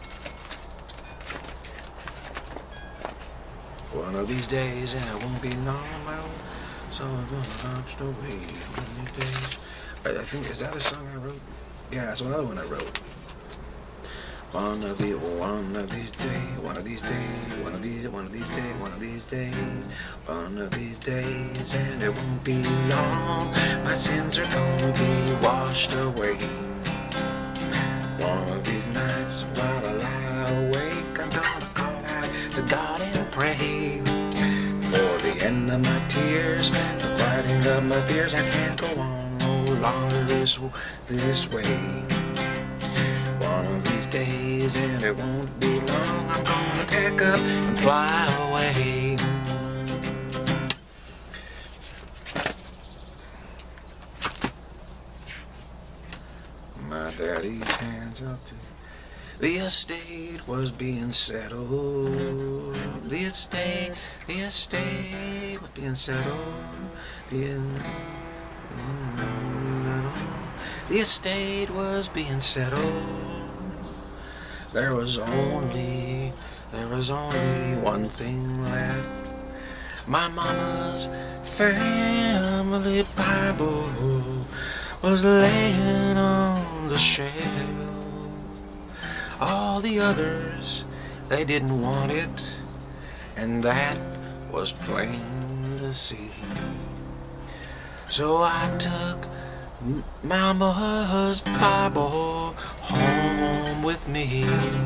One of these days, and it won't be long, well, so I'm gonna watch away. One of these days. I, I think, is that a song I wrote? Yeah, that's another one I wrote. One of the, one of these days, one of these days, one of these, one of these days, one of these days, one of these days, and it won't be long. My sins are gonna be washed away. One of these nights, while I lie awake, I'm gonna call out to God and pray for the end of my tears, the quieting of my fears. I can't go on no longer this this way. One of these days, and it won't be long, I'm gonna pick up and fly away. My daddy's hands up to the estate was being settled. The estate, the estate was being settled. Being, the estate was being settled. There was only, there was only one thing left. My mama's family Bible was laying on the shelf. All the others, they didn't want it, and that was plain to see. So I took Mama's Bible home with me.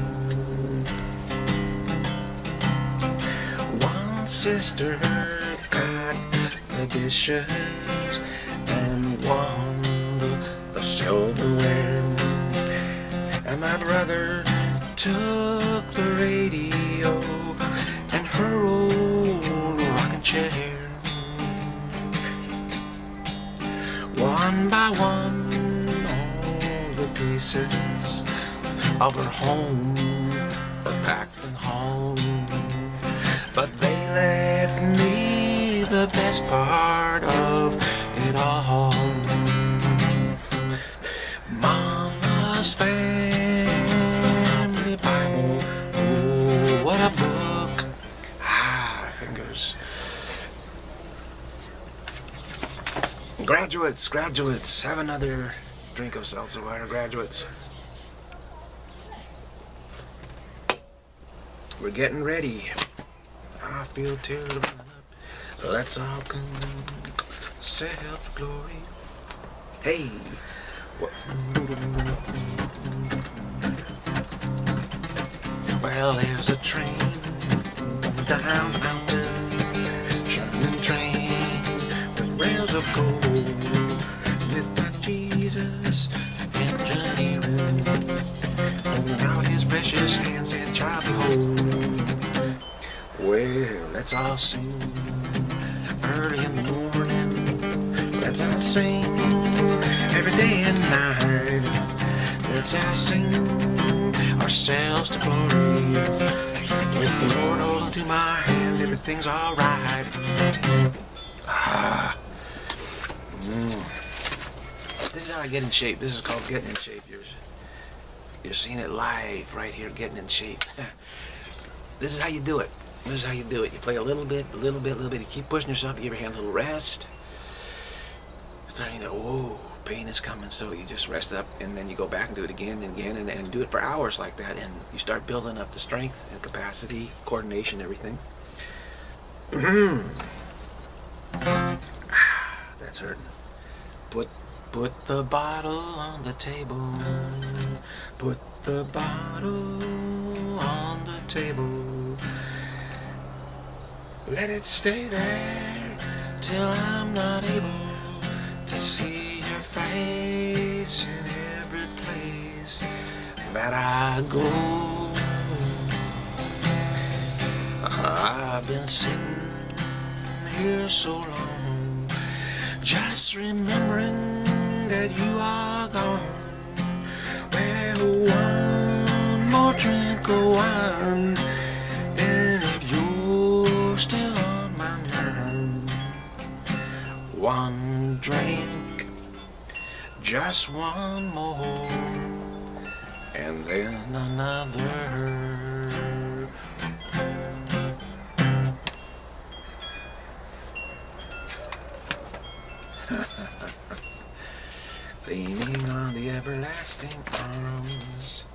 One sister got the dishes and one the, the silverware, and my brother took the radio and her old rocking chair. One by one, all the pieces of her home were packed and home, but they left me the best part of it all. Mama's family Bible, oh, what a book. Ah, fingers. Graduates, graduates, have another drink of seltzer water, graduates. We're getting ready. I feel tears running up. Let's all come self-glory. Hey. Well, there's a train down the mountain, shining train with rails of gold, with my Jesus engineering, holding out his precious hands and child behold. Well, let's all sing early in the morning. Let's all sing every day and night. Let's all sing ourselves to glory. With the Lord holding to my hand, everything's alright. Ah. Mm. This is how I get in shape. This is called getting in shape. You're, you're seeing it live right here, getting in shape. This is how you do it. This is how you do it. You play a little bit, a little bit, a little bit. You keep pushing yourself. You give your hand a little rest. Starting to, whoa, pain is coming. So you just rest up, and then you go back and do it again and again, and, and do it for hours like that. And you start building up the strength and capacity, coordination, everything. Ah, that's hurting. Put, put the bottle on the table. Put the bottle on the table. Let it stay there till I'm not able to see your face in every place that I go. I've been sitting here so long, just remembering that you are gone. Well, one more drink of wine, and if you're still on my mind, one drink, just one more, and then another. Leaning on the everlasting arms.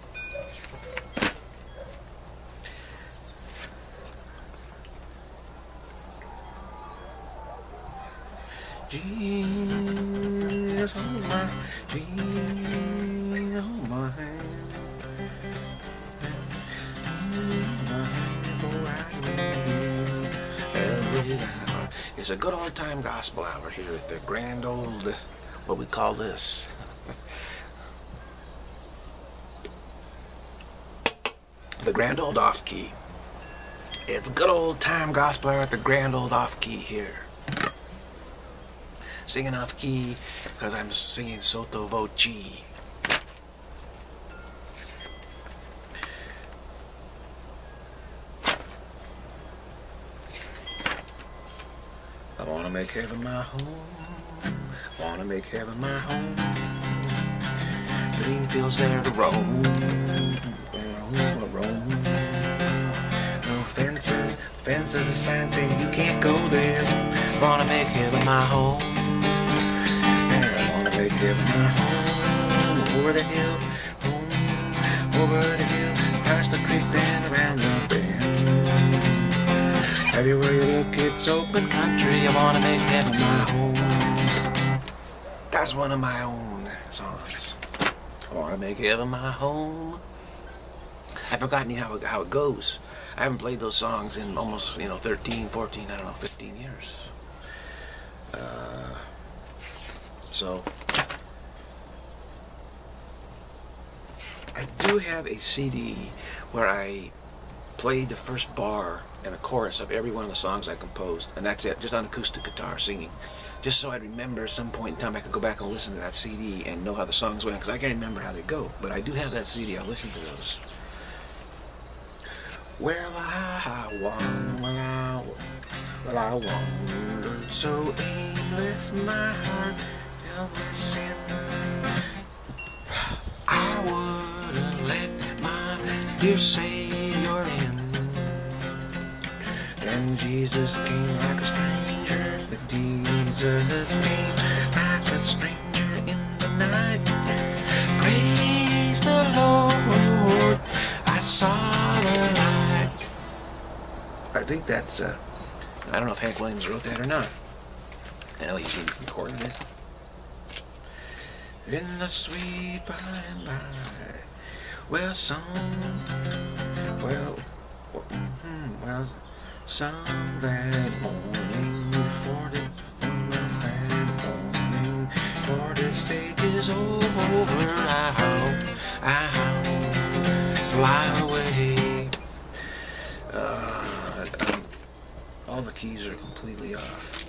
Jesus, oh my, Jesus, oh my hand. It's a good old time gospel hour here at the grand old, what we call this. The grand old off key. It's good old time gospel hour at the grand old off key here. Singing off key because I'm singing sotto voce. I want to make heaven my home. I want to make heaven my home. Green fields there to roam. Roam, roam. No fences, fences are signs saying you can't go there. I want to make heaven my home. I want to make heaven my home. Over the hill, home. Over the hill, across the creek, then around the bend. Everywhere you look, it's open country. I want to make heaven my home. That's one of my own songs. I want to make heaven my home. I've forgotten how it, how it goes. I haven't played those songs in almost, you know, thirteen, fourteen, I don't know, fifteen years. Uh, so, I do have a C D where I played the first bar and a chorus of every one of the songs I composed, and that's it, just on acoustic guitar singing. Just so I'd remember at some point in time I could go back and listen to that C D and know how the songs went, because I can't remember how they go, but I do have that C D. I'll listen to those. Well, I wandered, well, I, well, I wandered so aimless, my heart filled with sin. I wouldn't let my dear Savior in. Then Jesus came like a stranger, but Jesus came like a stranger in the night. Praise the Lord, I saw the light. I think that's, uh, I don't know if Hank Williams wrote that or not. I know he recorded it. In the sweet by and by, well, some, well, mm, well, some that morning, for the, that morning, for the stage is over, I'll, I'll fly away. Uh, um, all the keys are completely off.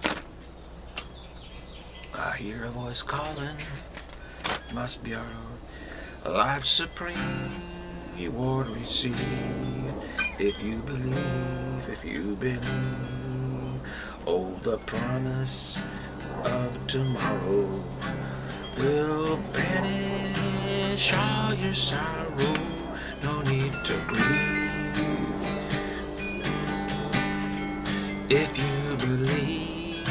I hear a voice calling, must be our Lord. Life supreme, you would receive if you believe, if you believe. Oh, the promise of tomorrow will banish all your sorrow. No need to grieve if you believe.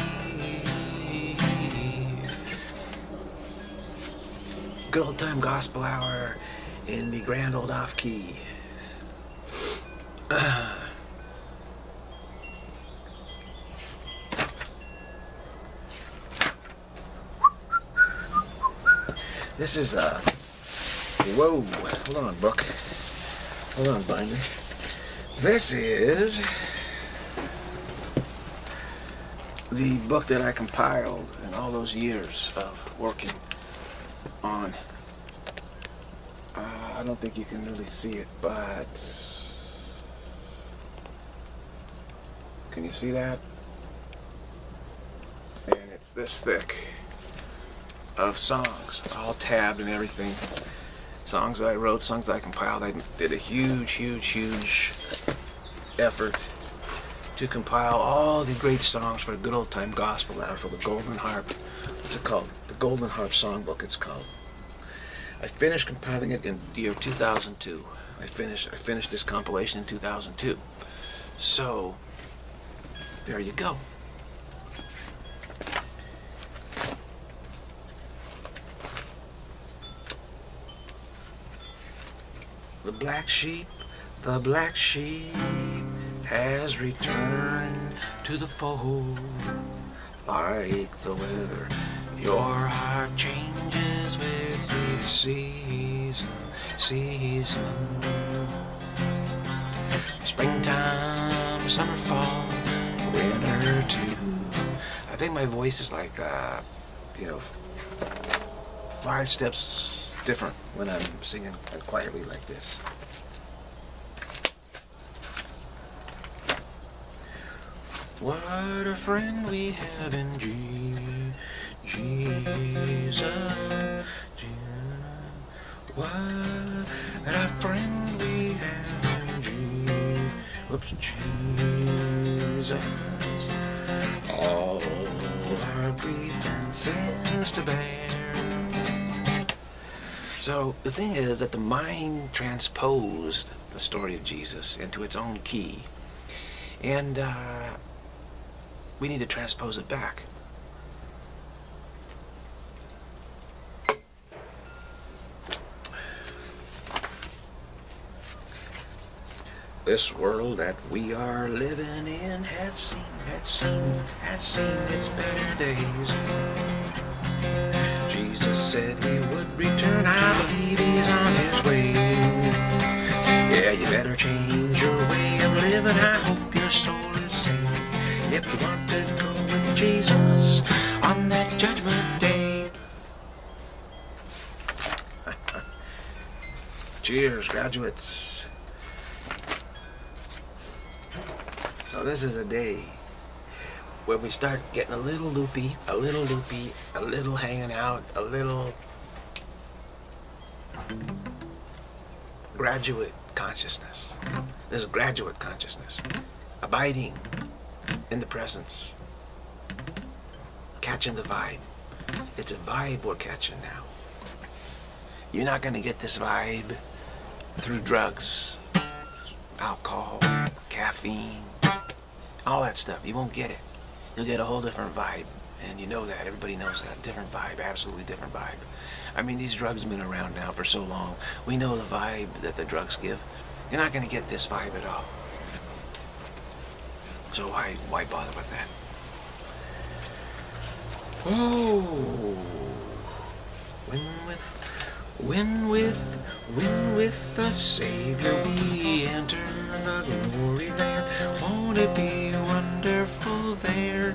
Good old time gospel hour in the grand old off key. Uh. This is a uh, whoa, hold on, book. Hold on, binder. This is the book that I compiled in all those years of working on. Uh, I don't think you can really see it, but can you see that? And It's this thick of songs, all tabbed and everything. Songs that I wrote, songs that I compiled. I did a huge, huge, huge effort to compile all the great songs for a good old time gospel hour for the Golden Harp. What's it called? The Golden Harp Songbook, it's called. I finished compiling it in the year two thousand two. I finished I finished this compilation in two thousand two. So there you go. The black sheep, the black sheep has returned to the fold. Like the weather, your heart changes with each season, season. Springtime, summer, fall, winter too. I think my voice is like, uh, you know, five steps different when I'm singing quietly like this. What a friend we have in G Jesus. What a friend we have in G Whoops, Jesus. All our grief and sins to bear. So the thing is that the mind transposed the story of Jesus into its own key, and uh, we need to transpose it back. This world that we are living in has seen, has seen, has seen its better days. Jesus said he would return, I believe he's on his way. Yeah, you better change your way of living, I hope your soul is saved. If you want to go with Jesus on that judgment day. Cheers, graduates. So this is a day where we start getting a little loopy, a little loopy, a little hanging out, a little graduate consciousness. This is graduate consciousness. Abiding in the presence. Catching the vibe. It's a vibe we're catching now. You're not going to get this vibe through drugs, alcohol, caffeine, all that stuff. You won't get it. You'll get a whole different vibe, and you know that. Everybody knows that. Different vibe, absolutely different vibe. I mean, these drugs have been around now for so long. We know the vibe that the drugs give. You're not going to get this vibe at all. So why, why bother with that? Oh, when with, when with, when with the Savior we enter the glory land. Won't it be wonderful there?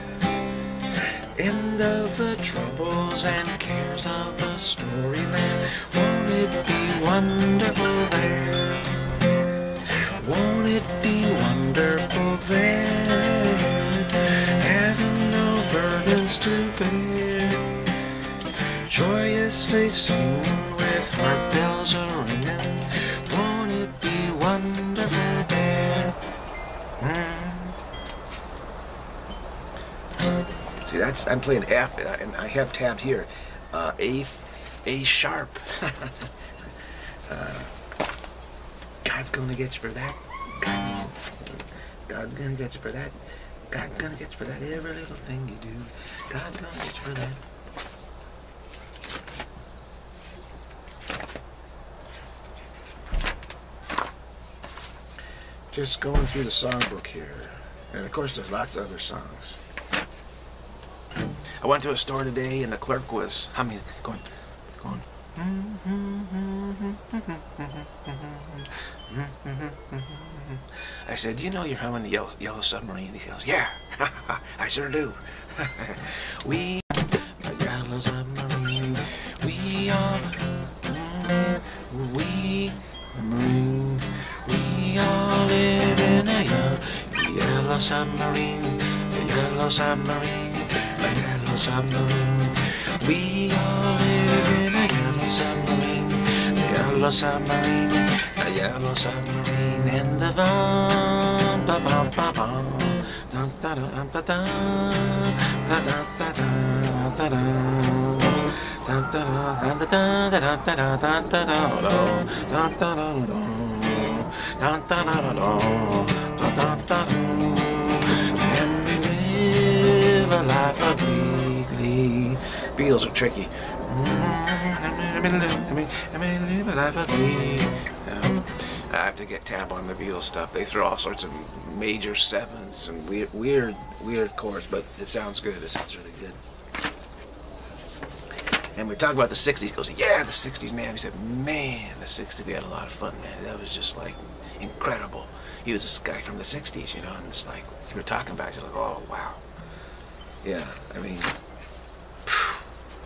End of the troubles and cares of the storyland. Won't it be wonderful there? Won't it be wonderful there? Having no burdens to bear. Joyously singing with heart bells a-ringing. Won't it be wonderful there? Mm. See, that's, I'm playing F, and I have tabbed here, uh, A, A sharp. uh, God's gonna get you for that. God, God's gonna get you for that. God's gonna get you for that. Every little thing you do, God's gonna get you for that. Just going through the songbook here, and of course there's lots of other songs. I went to a store today and the clerk was humming, going, going. I said, "Do you know you're humming the Yellow, Yellow Submarine?" He goes, "Yeah, I sure do." We are Yellow Submarine. We are, we marine. We all live in a yellow, yellow submarine. A yellow submarine. A yellow yellow submarine. We all live in a yellow submarine. The yellow submarine, the yellow submarine, and the bum ba bum ba bum. Da da da da da da da da da da da. Da da da da da da da da da da da da da da da. And we live a life of glee. Beatles are tricky. I mean, live a life of glee. I have to get tab on the Beatles stuff. They throw all sorts of major sevenths and weird, weird, weird chords, but it sounds good. It sounds really good. And we talk about the sixties. He goes, yeah, the sixties, man. We said, man, the sixties, we had a lot of fun, man. That was just like incredible. He was this guy from the sixties, you know, and it's like, we were talking about it, you're like, oh, wow. Yeah, I mean, phew.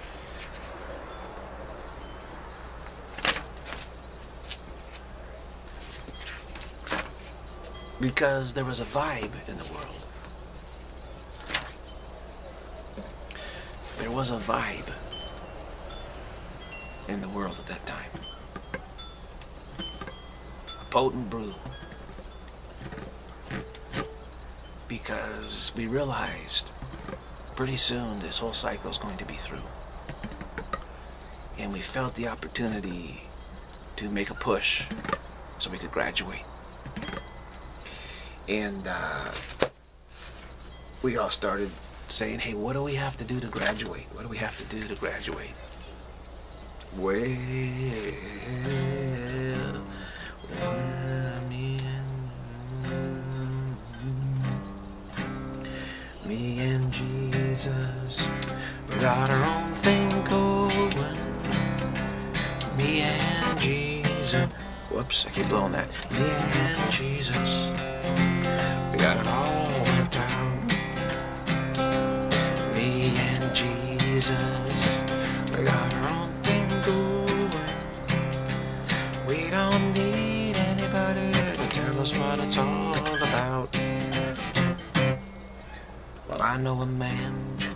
Because there was a vibe in the world. There was a vibe in the world at that time. A potent brew. Because we realized pretty soon this whole cycle is going to be through. And we felt the opportunity to make a push so we could graduate. And uh, we all started saying, hey, what do we have to do to graduate? What do we have to do to graduate? Well, well me, and, me and Jesus, we got our own thing going. Me and Jesus. Whoops, I keep blowing that. Me and Jesus, we got it all worked out. Me and Jesus, we got our own thing going. We don't need anybody to tell us what it's all about. Well, I know a man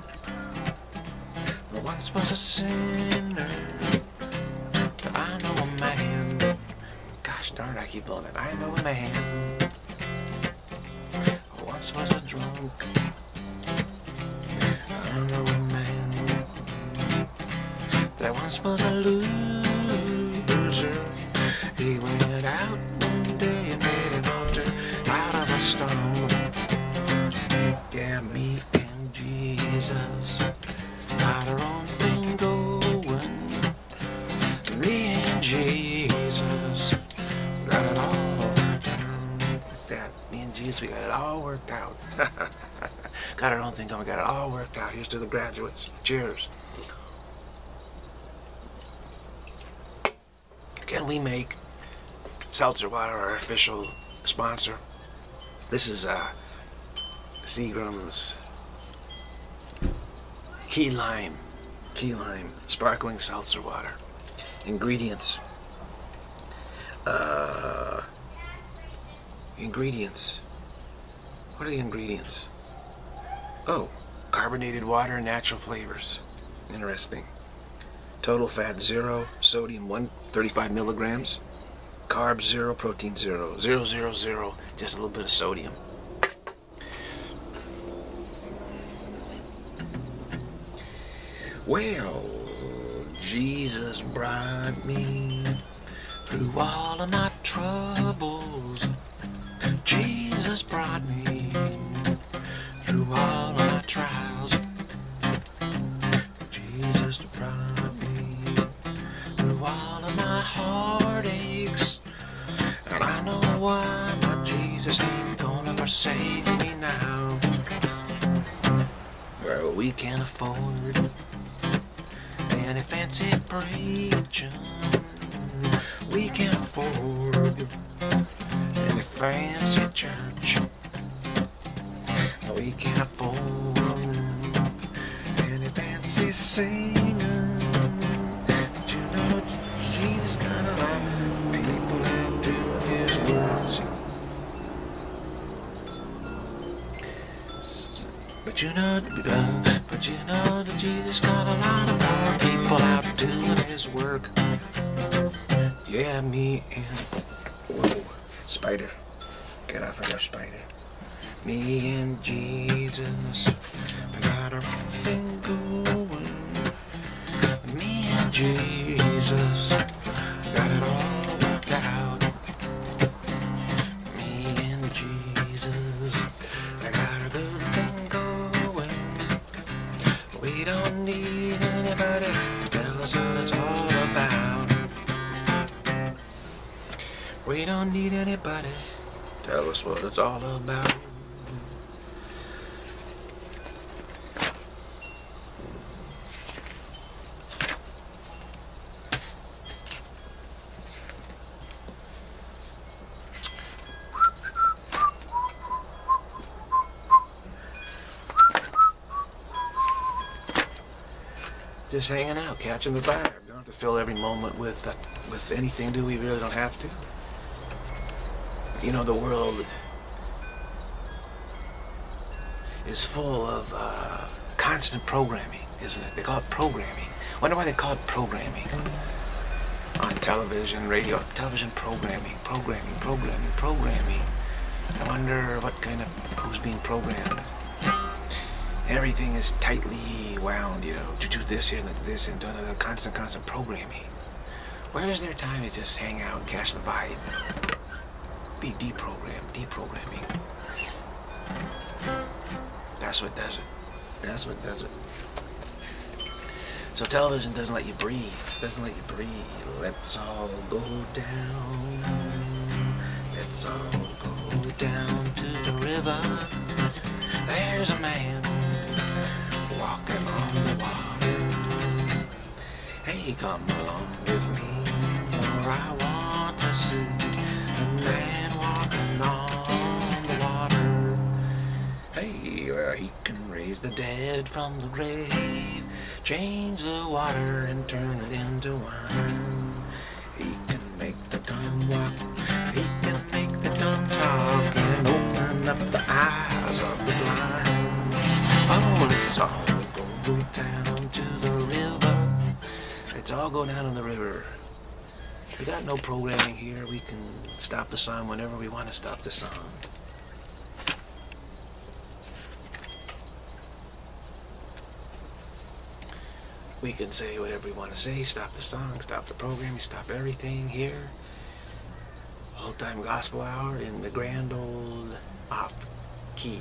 who once was a sinner. I know a man, gosh darn it, I keep blowing it. I know a man who once was a drunk. I know a man that once was a loser. He went out one day and made an altar out of a stone. Yeah, me and Jesus got our own thing going. Me and Jesus got it all worked out. That, me and Jesus, we got it all worked out. Got our own thing going, we got it all worked out. Here's to the graduates. Cheers. Can we make seltzer water our official sponsor? This is uh, Seagram's Key Lime, Key Lime Sparkling Seltzer Water. Ingredients. Uh, ingredients. What are the ingredients? Oh, carbonated water and natural flavors. Interesting. Total fat zero, sodium one hundred thirty-five milligrams, carbs zero, protein zero, zero, zero, zero, just a little bit of sodium. Well, Jesus brought me through all of my troubles. Jesus brought me through all of my trials. Jesus brought me through all of my heartaches. And I know why my Jesus ain't gonna forsake me now. Well, we can't afford any fancy preaching. We can't afford any fancy church. We can't afford any fancy singing. But you know, Jesus kind of like people that do his words. But you know, uh, but you know that Jesus got a lot of more people out doing his work. Yeah, me and... Whoa, spider. Get off of there, spider. Me and Jesus, we got our thing going. Me and Jesus, got it all worked out. Me and Jesus, I got a good thing going. We don't need anybody to tell us what it's all about. We don't need anybody to tell us what it's all about. Just hanging out, catching the vibe. Don't have to fill every moment with uh, with anything, do we? Really don't have to. You know, the world is full of uh, constant programming, isn't it? They call it programming. Wonder why they call it programming. On television, radio, television programming, programming, programming, programming. I wonder what kind of, who's being programmed. Everything is tightly wound, you know, to do this here and to do this and done a constant, constant programming. Where is there time to just hang out and catch the vibe? Be deprogrammed, deprogramming. That's what does it. That's what does it. So television doesn't let you breathe. Doesn't let you breathe. Let's all go down. Let's all go down to the river. There's a man walking on the water. Hey, come along with me, for I want to see a man walking on the water. Hey, well, he can raise the dead from the grave, change the water and turn it into wine. He can make the dumb walk, he can make the dumb talk, and open up the eyes of the blind. Oh, let's all go down to the river. Let's all go down to the river. We got no programming here. We can stop the sun whenever we want to stop the sun. We can say whatever we want to say. Stop the song, stop the programming, stop everything here. Old-time gospel hour in the grand old off key.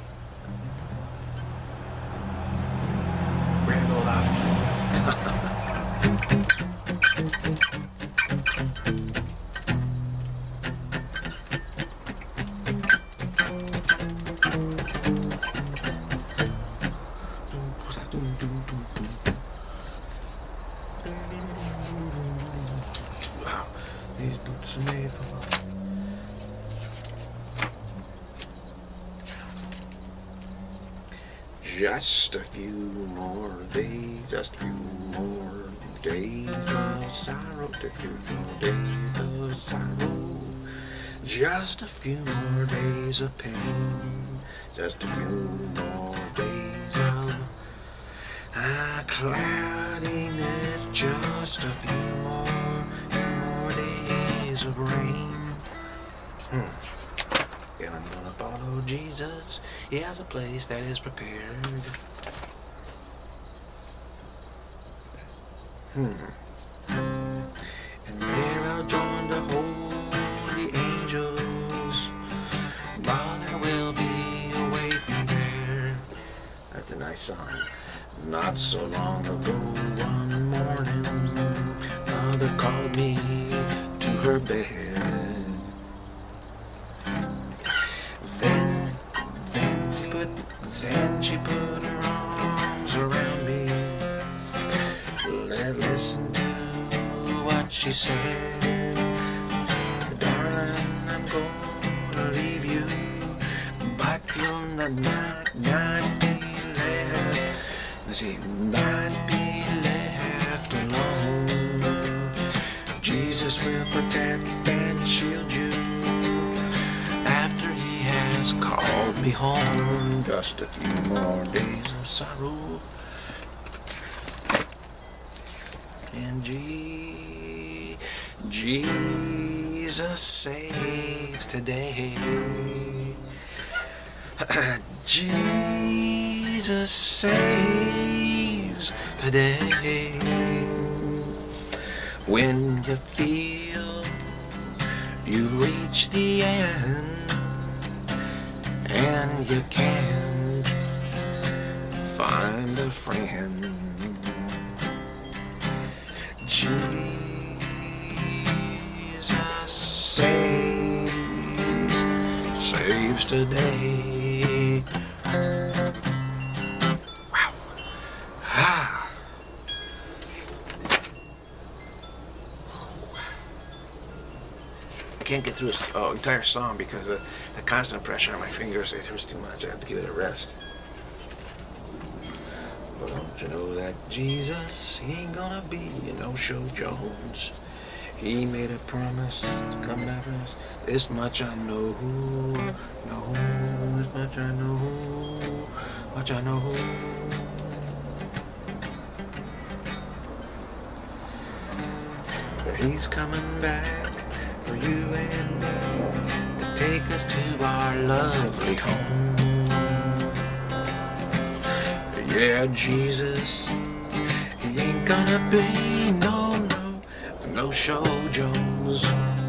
Grand old off key. Wow, these boots are made for... Just a few more days, just a few more days of sorrow, just a few more days of sorrow. Just a few more days of pain, just a few more days of ah, cloudiness, just a few more, few more days of rain. Hmm. And I'm gonna follow Jesus. He has a place that is prepared. Hmm. And there I'll join the holy angels. Mother will be awaiting there. That's a nice song. Not so long ago, one morning, Mother called me to her bed. Then she put her arms around me. Let listen to what she said. Darling, I'm gonna leave you, but you'll not, not, not be left. Let's see, not be left alone. Jesus will protect and shield you after he has called me me home. Just a few more days of sorrow. And G Jesus saves today. Jesus saves today. When you feel you reach the end and you can't find a friend, Jesus saves, saves today. Wow. Ah. I can't get through this oh, entire song because of the constant pressure on my fingers. It hurts too much. I have to give it a rest. But don't you know that Jesus, he ain't gonna be a no-show Jones. He made a promise to come back for us. This much I know, know, this much I know, much I know. He's coming back for you and me to take us to our lovely home. Yeah, Jesus, he ain't gonna be no, no, no-show Jones.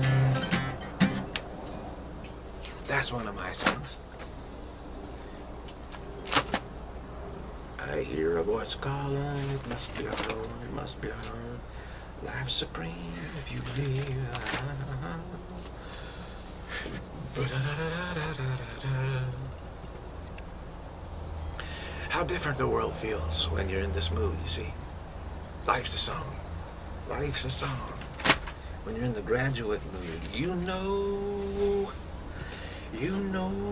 That's one of my songs. I hear a voice calling, it must be our Lord, it must be our Lord. Life's supreme if you believe. How different the world feels when you're in this mood, you see. Life's a song. Life's a song. When you're in the graduate mood, you know, you know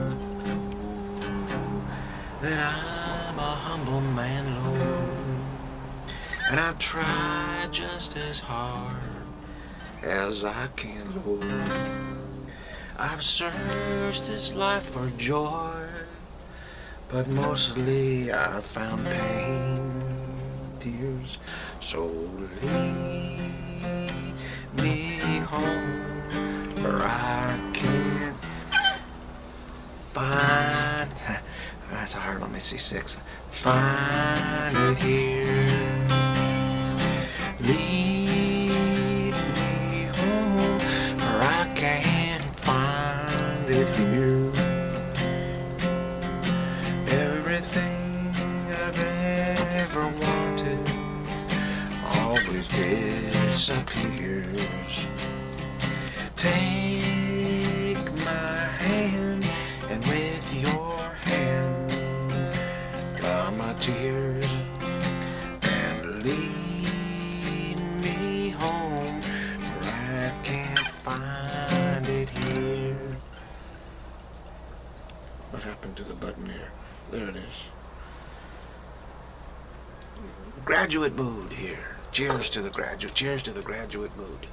that I'm a humble man, Lord. And I've tried just as hard as I can, Lord. I've searched this life for joy, but mostly I've found pain, tears. So lead me home, for I can't find, that's a hard one, let me see, six, find it here. Lead me home, for I can't find it here. Everything I've ever wanted always disappears. Take my hand, and with your hand calm my tears, and lead me home, for I can't find it here. What happened to the button here? There it is. Graduate mood here. Cheers to the graduate. Cheers to the graduate mood.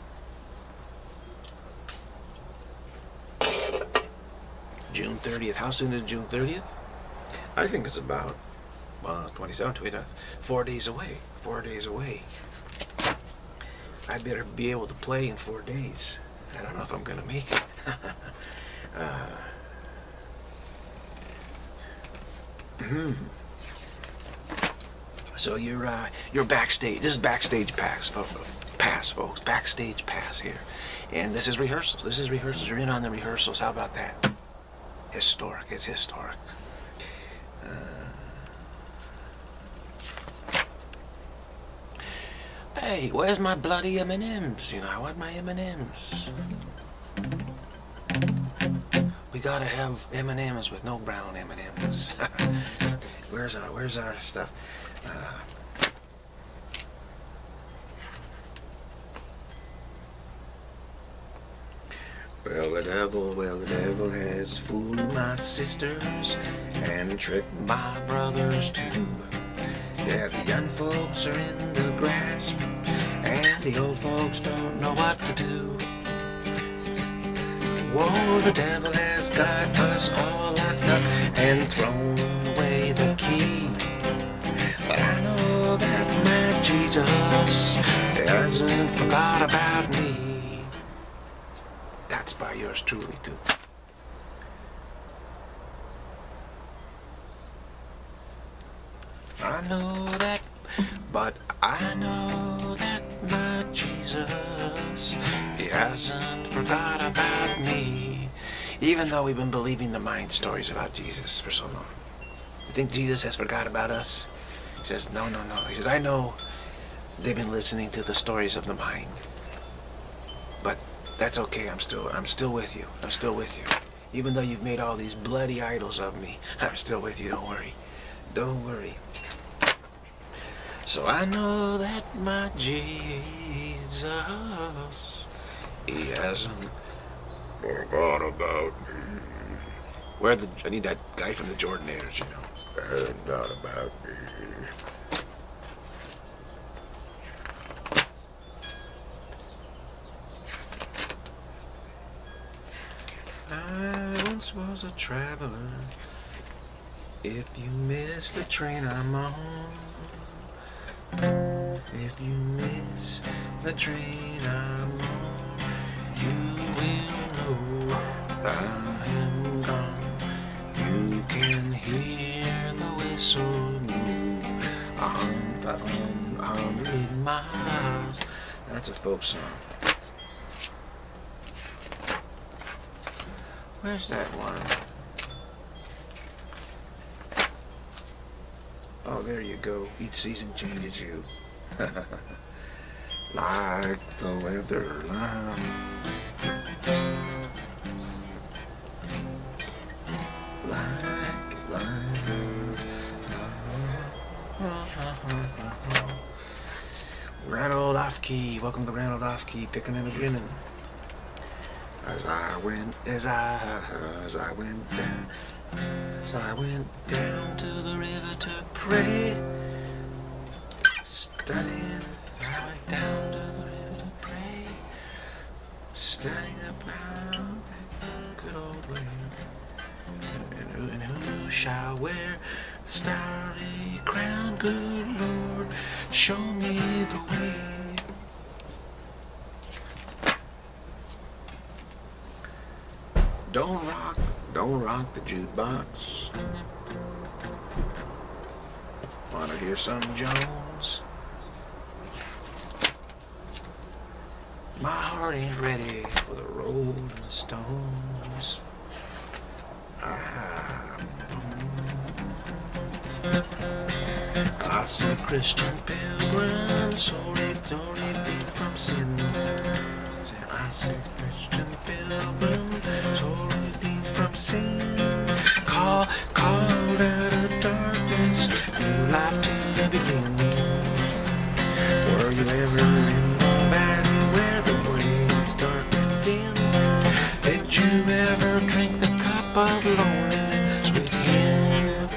June thirtieth. How soon is June thirtieth? I think it's about uh, twenty-seven, twenty-nine, four days away. Four days away. I better be able to play in four days. I don't know if I'm going to make it. uh, So you're uh, you're backstage. This is Backstage Pass, pass, folks. Backstage Pass here, and this is rehearsals. This is rehearsals. You're in on the rehearsals. How about that? Historic. It's historic. Uh, hey, where's my bloody M and M's? You know, I want my M and M's. We gotta have M and M's with no brown M and M's. Where's our Where's our stuff? Uh, well, the devil, well, the devil has fooled my sisters and tricked my brothers too. Yeah, the young folks are in the grasp, and the old folks don't know what to do. Whoa, the devil has got us all locked up and thrown away the key. But I know that my Jesus hasn't forgot about me. That's by yours truly, too. I know that, but I know that my Jesus, he hasn't forgot about me. Even though we've been believing the mind stories about Jesus for so long. You think Jesus has forgot about us? He says, no, no, no. He says, I know they've been listening to the stories of the mind. But that's okay. I'm still, I'm still with you. I'm still with you. Even though you've made all these bloody idols of me, I'm still with you. Don't worry. Don't worry. So I know that my Jesus, he hasn't forgot about me. Where the, I need that guy from the Jordanaires, you know. Hasn't forgot about me. I once was a traveler. If you miss the train I'm on, if you miss the train I'm on, you will know I am gone. You can hear the whistle move a hundred miles. That's a folk song. Where's that one? Oh, there you go. Each season changes you. Like the weather line. Like, like. Ranald off key. Welcome to Ranald off key. Picking in the beginning. As I went, as I, as I went down. So I went down to the river to pray, studying. I went down to the river to pray, studying about that good old way. And who, and who shall wear the starry crown? Good Lord, show me the way. Don't rock, don't rock the jukebox. Wanna hear some Jones? My heart ain't ready for the Rolling Stones. Ah. I see Christian pilgrims, sorry, sorry, deep from sin. I see Christian pilgrims, sorry, deep from sin. Call, called out of darkness, new life to begin. Were you ever in the valley where the way is dark and dim? Did you ever drink the cup of loneliness with him?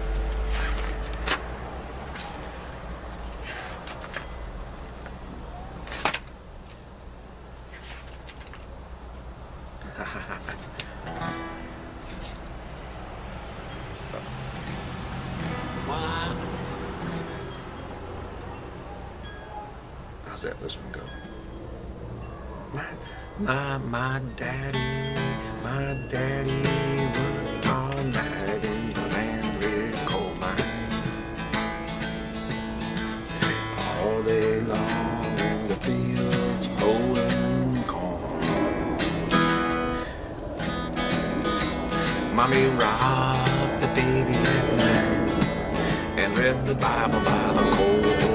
How's that this one go? My, my, my daddy, my daddy worked all night in the land coal mine. All day long in the fields hoeing corn. Mommy rocked the baby at night and read the Bible by the coal.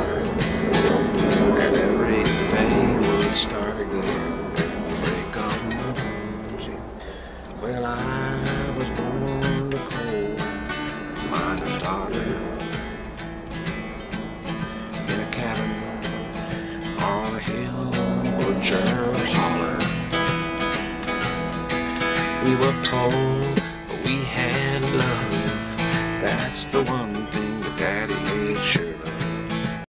And everything would start again, break on the bones. Well, I was born to coal, mine started up in a cabin on a hill, butcher's holler. We were poor, but we had love. That's the one thing that Daddy made sure.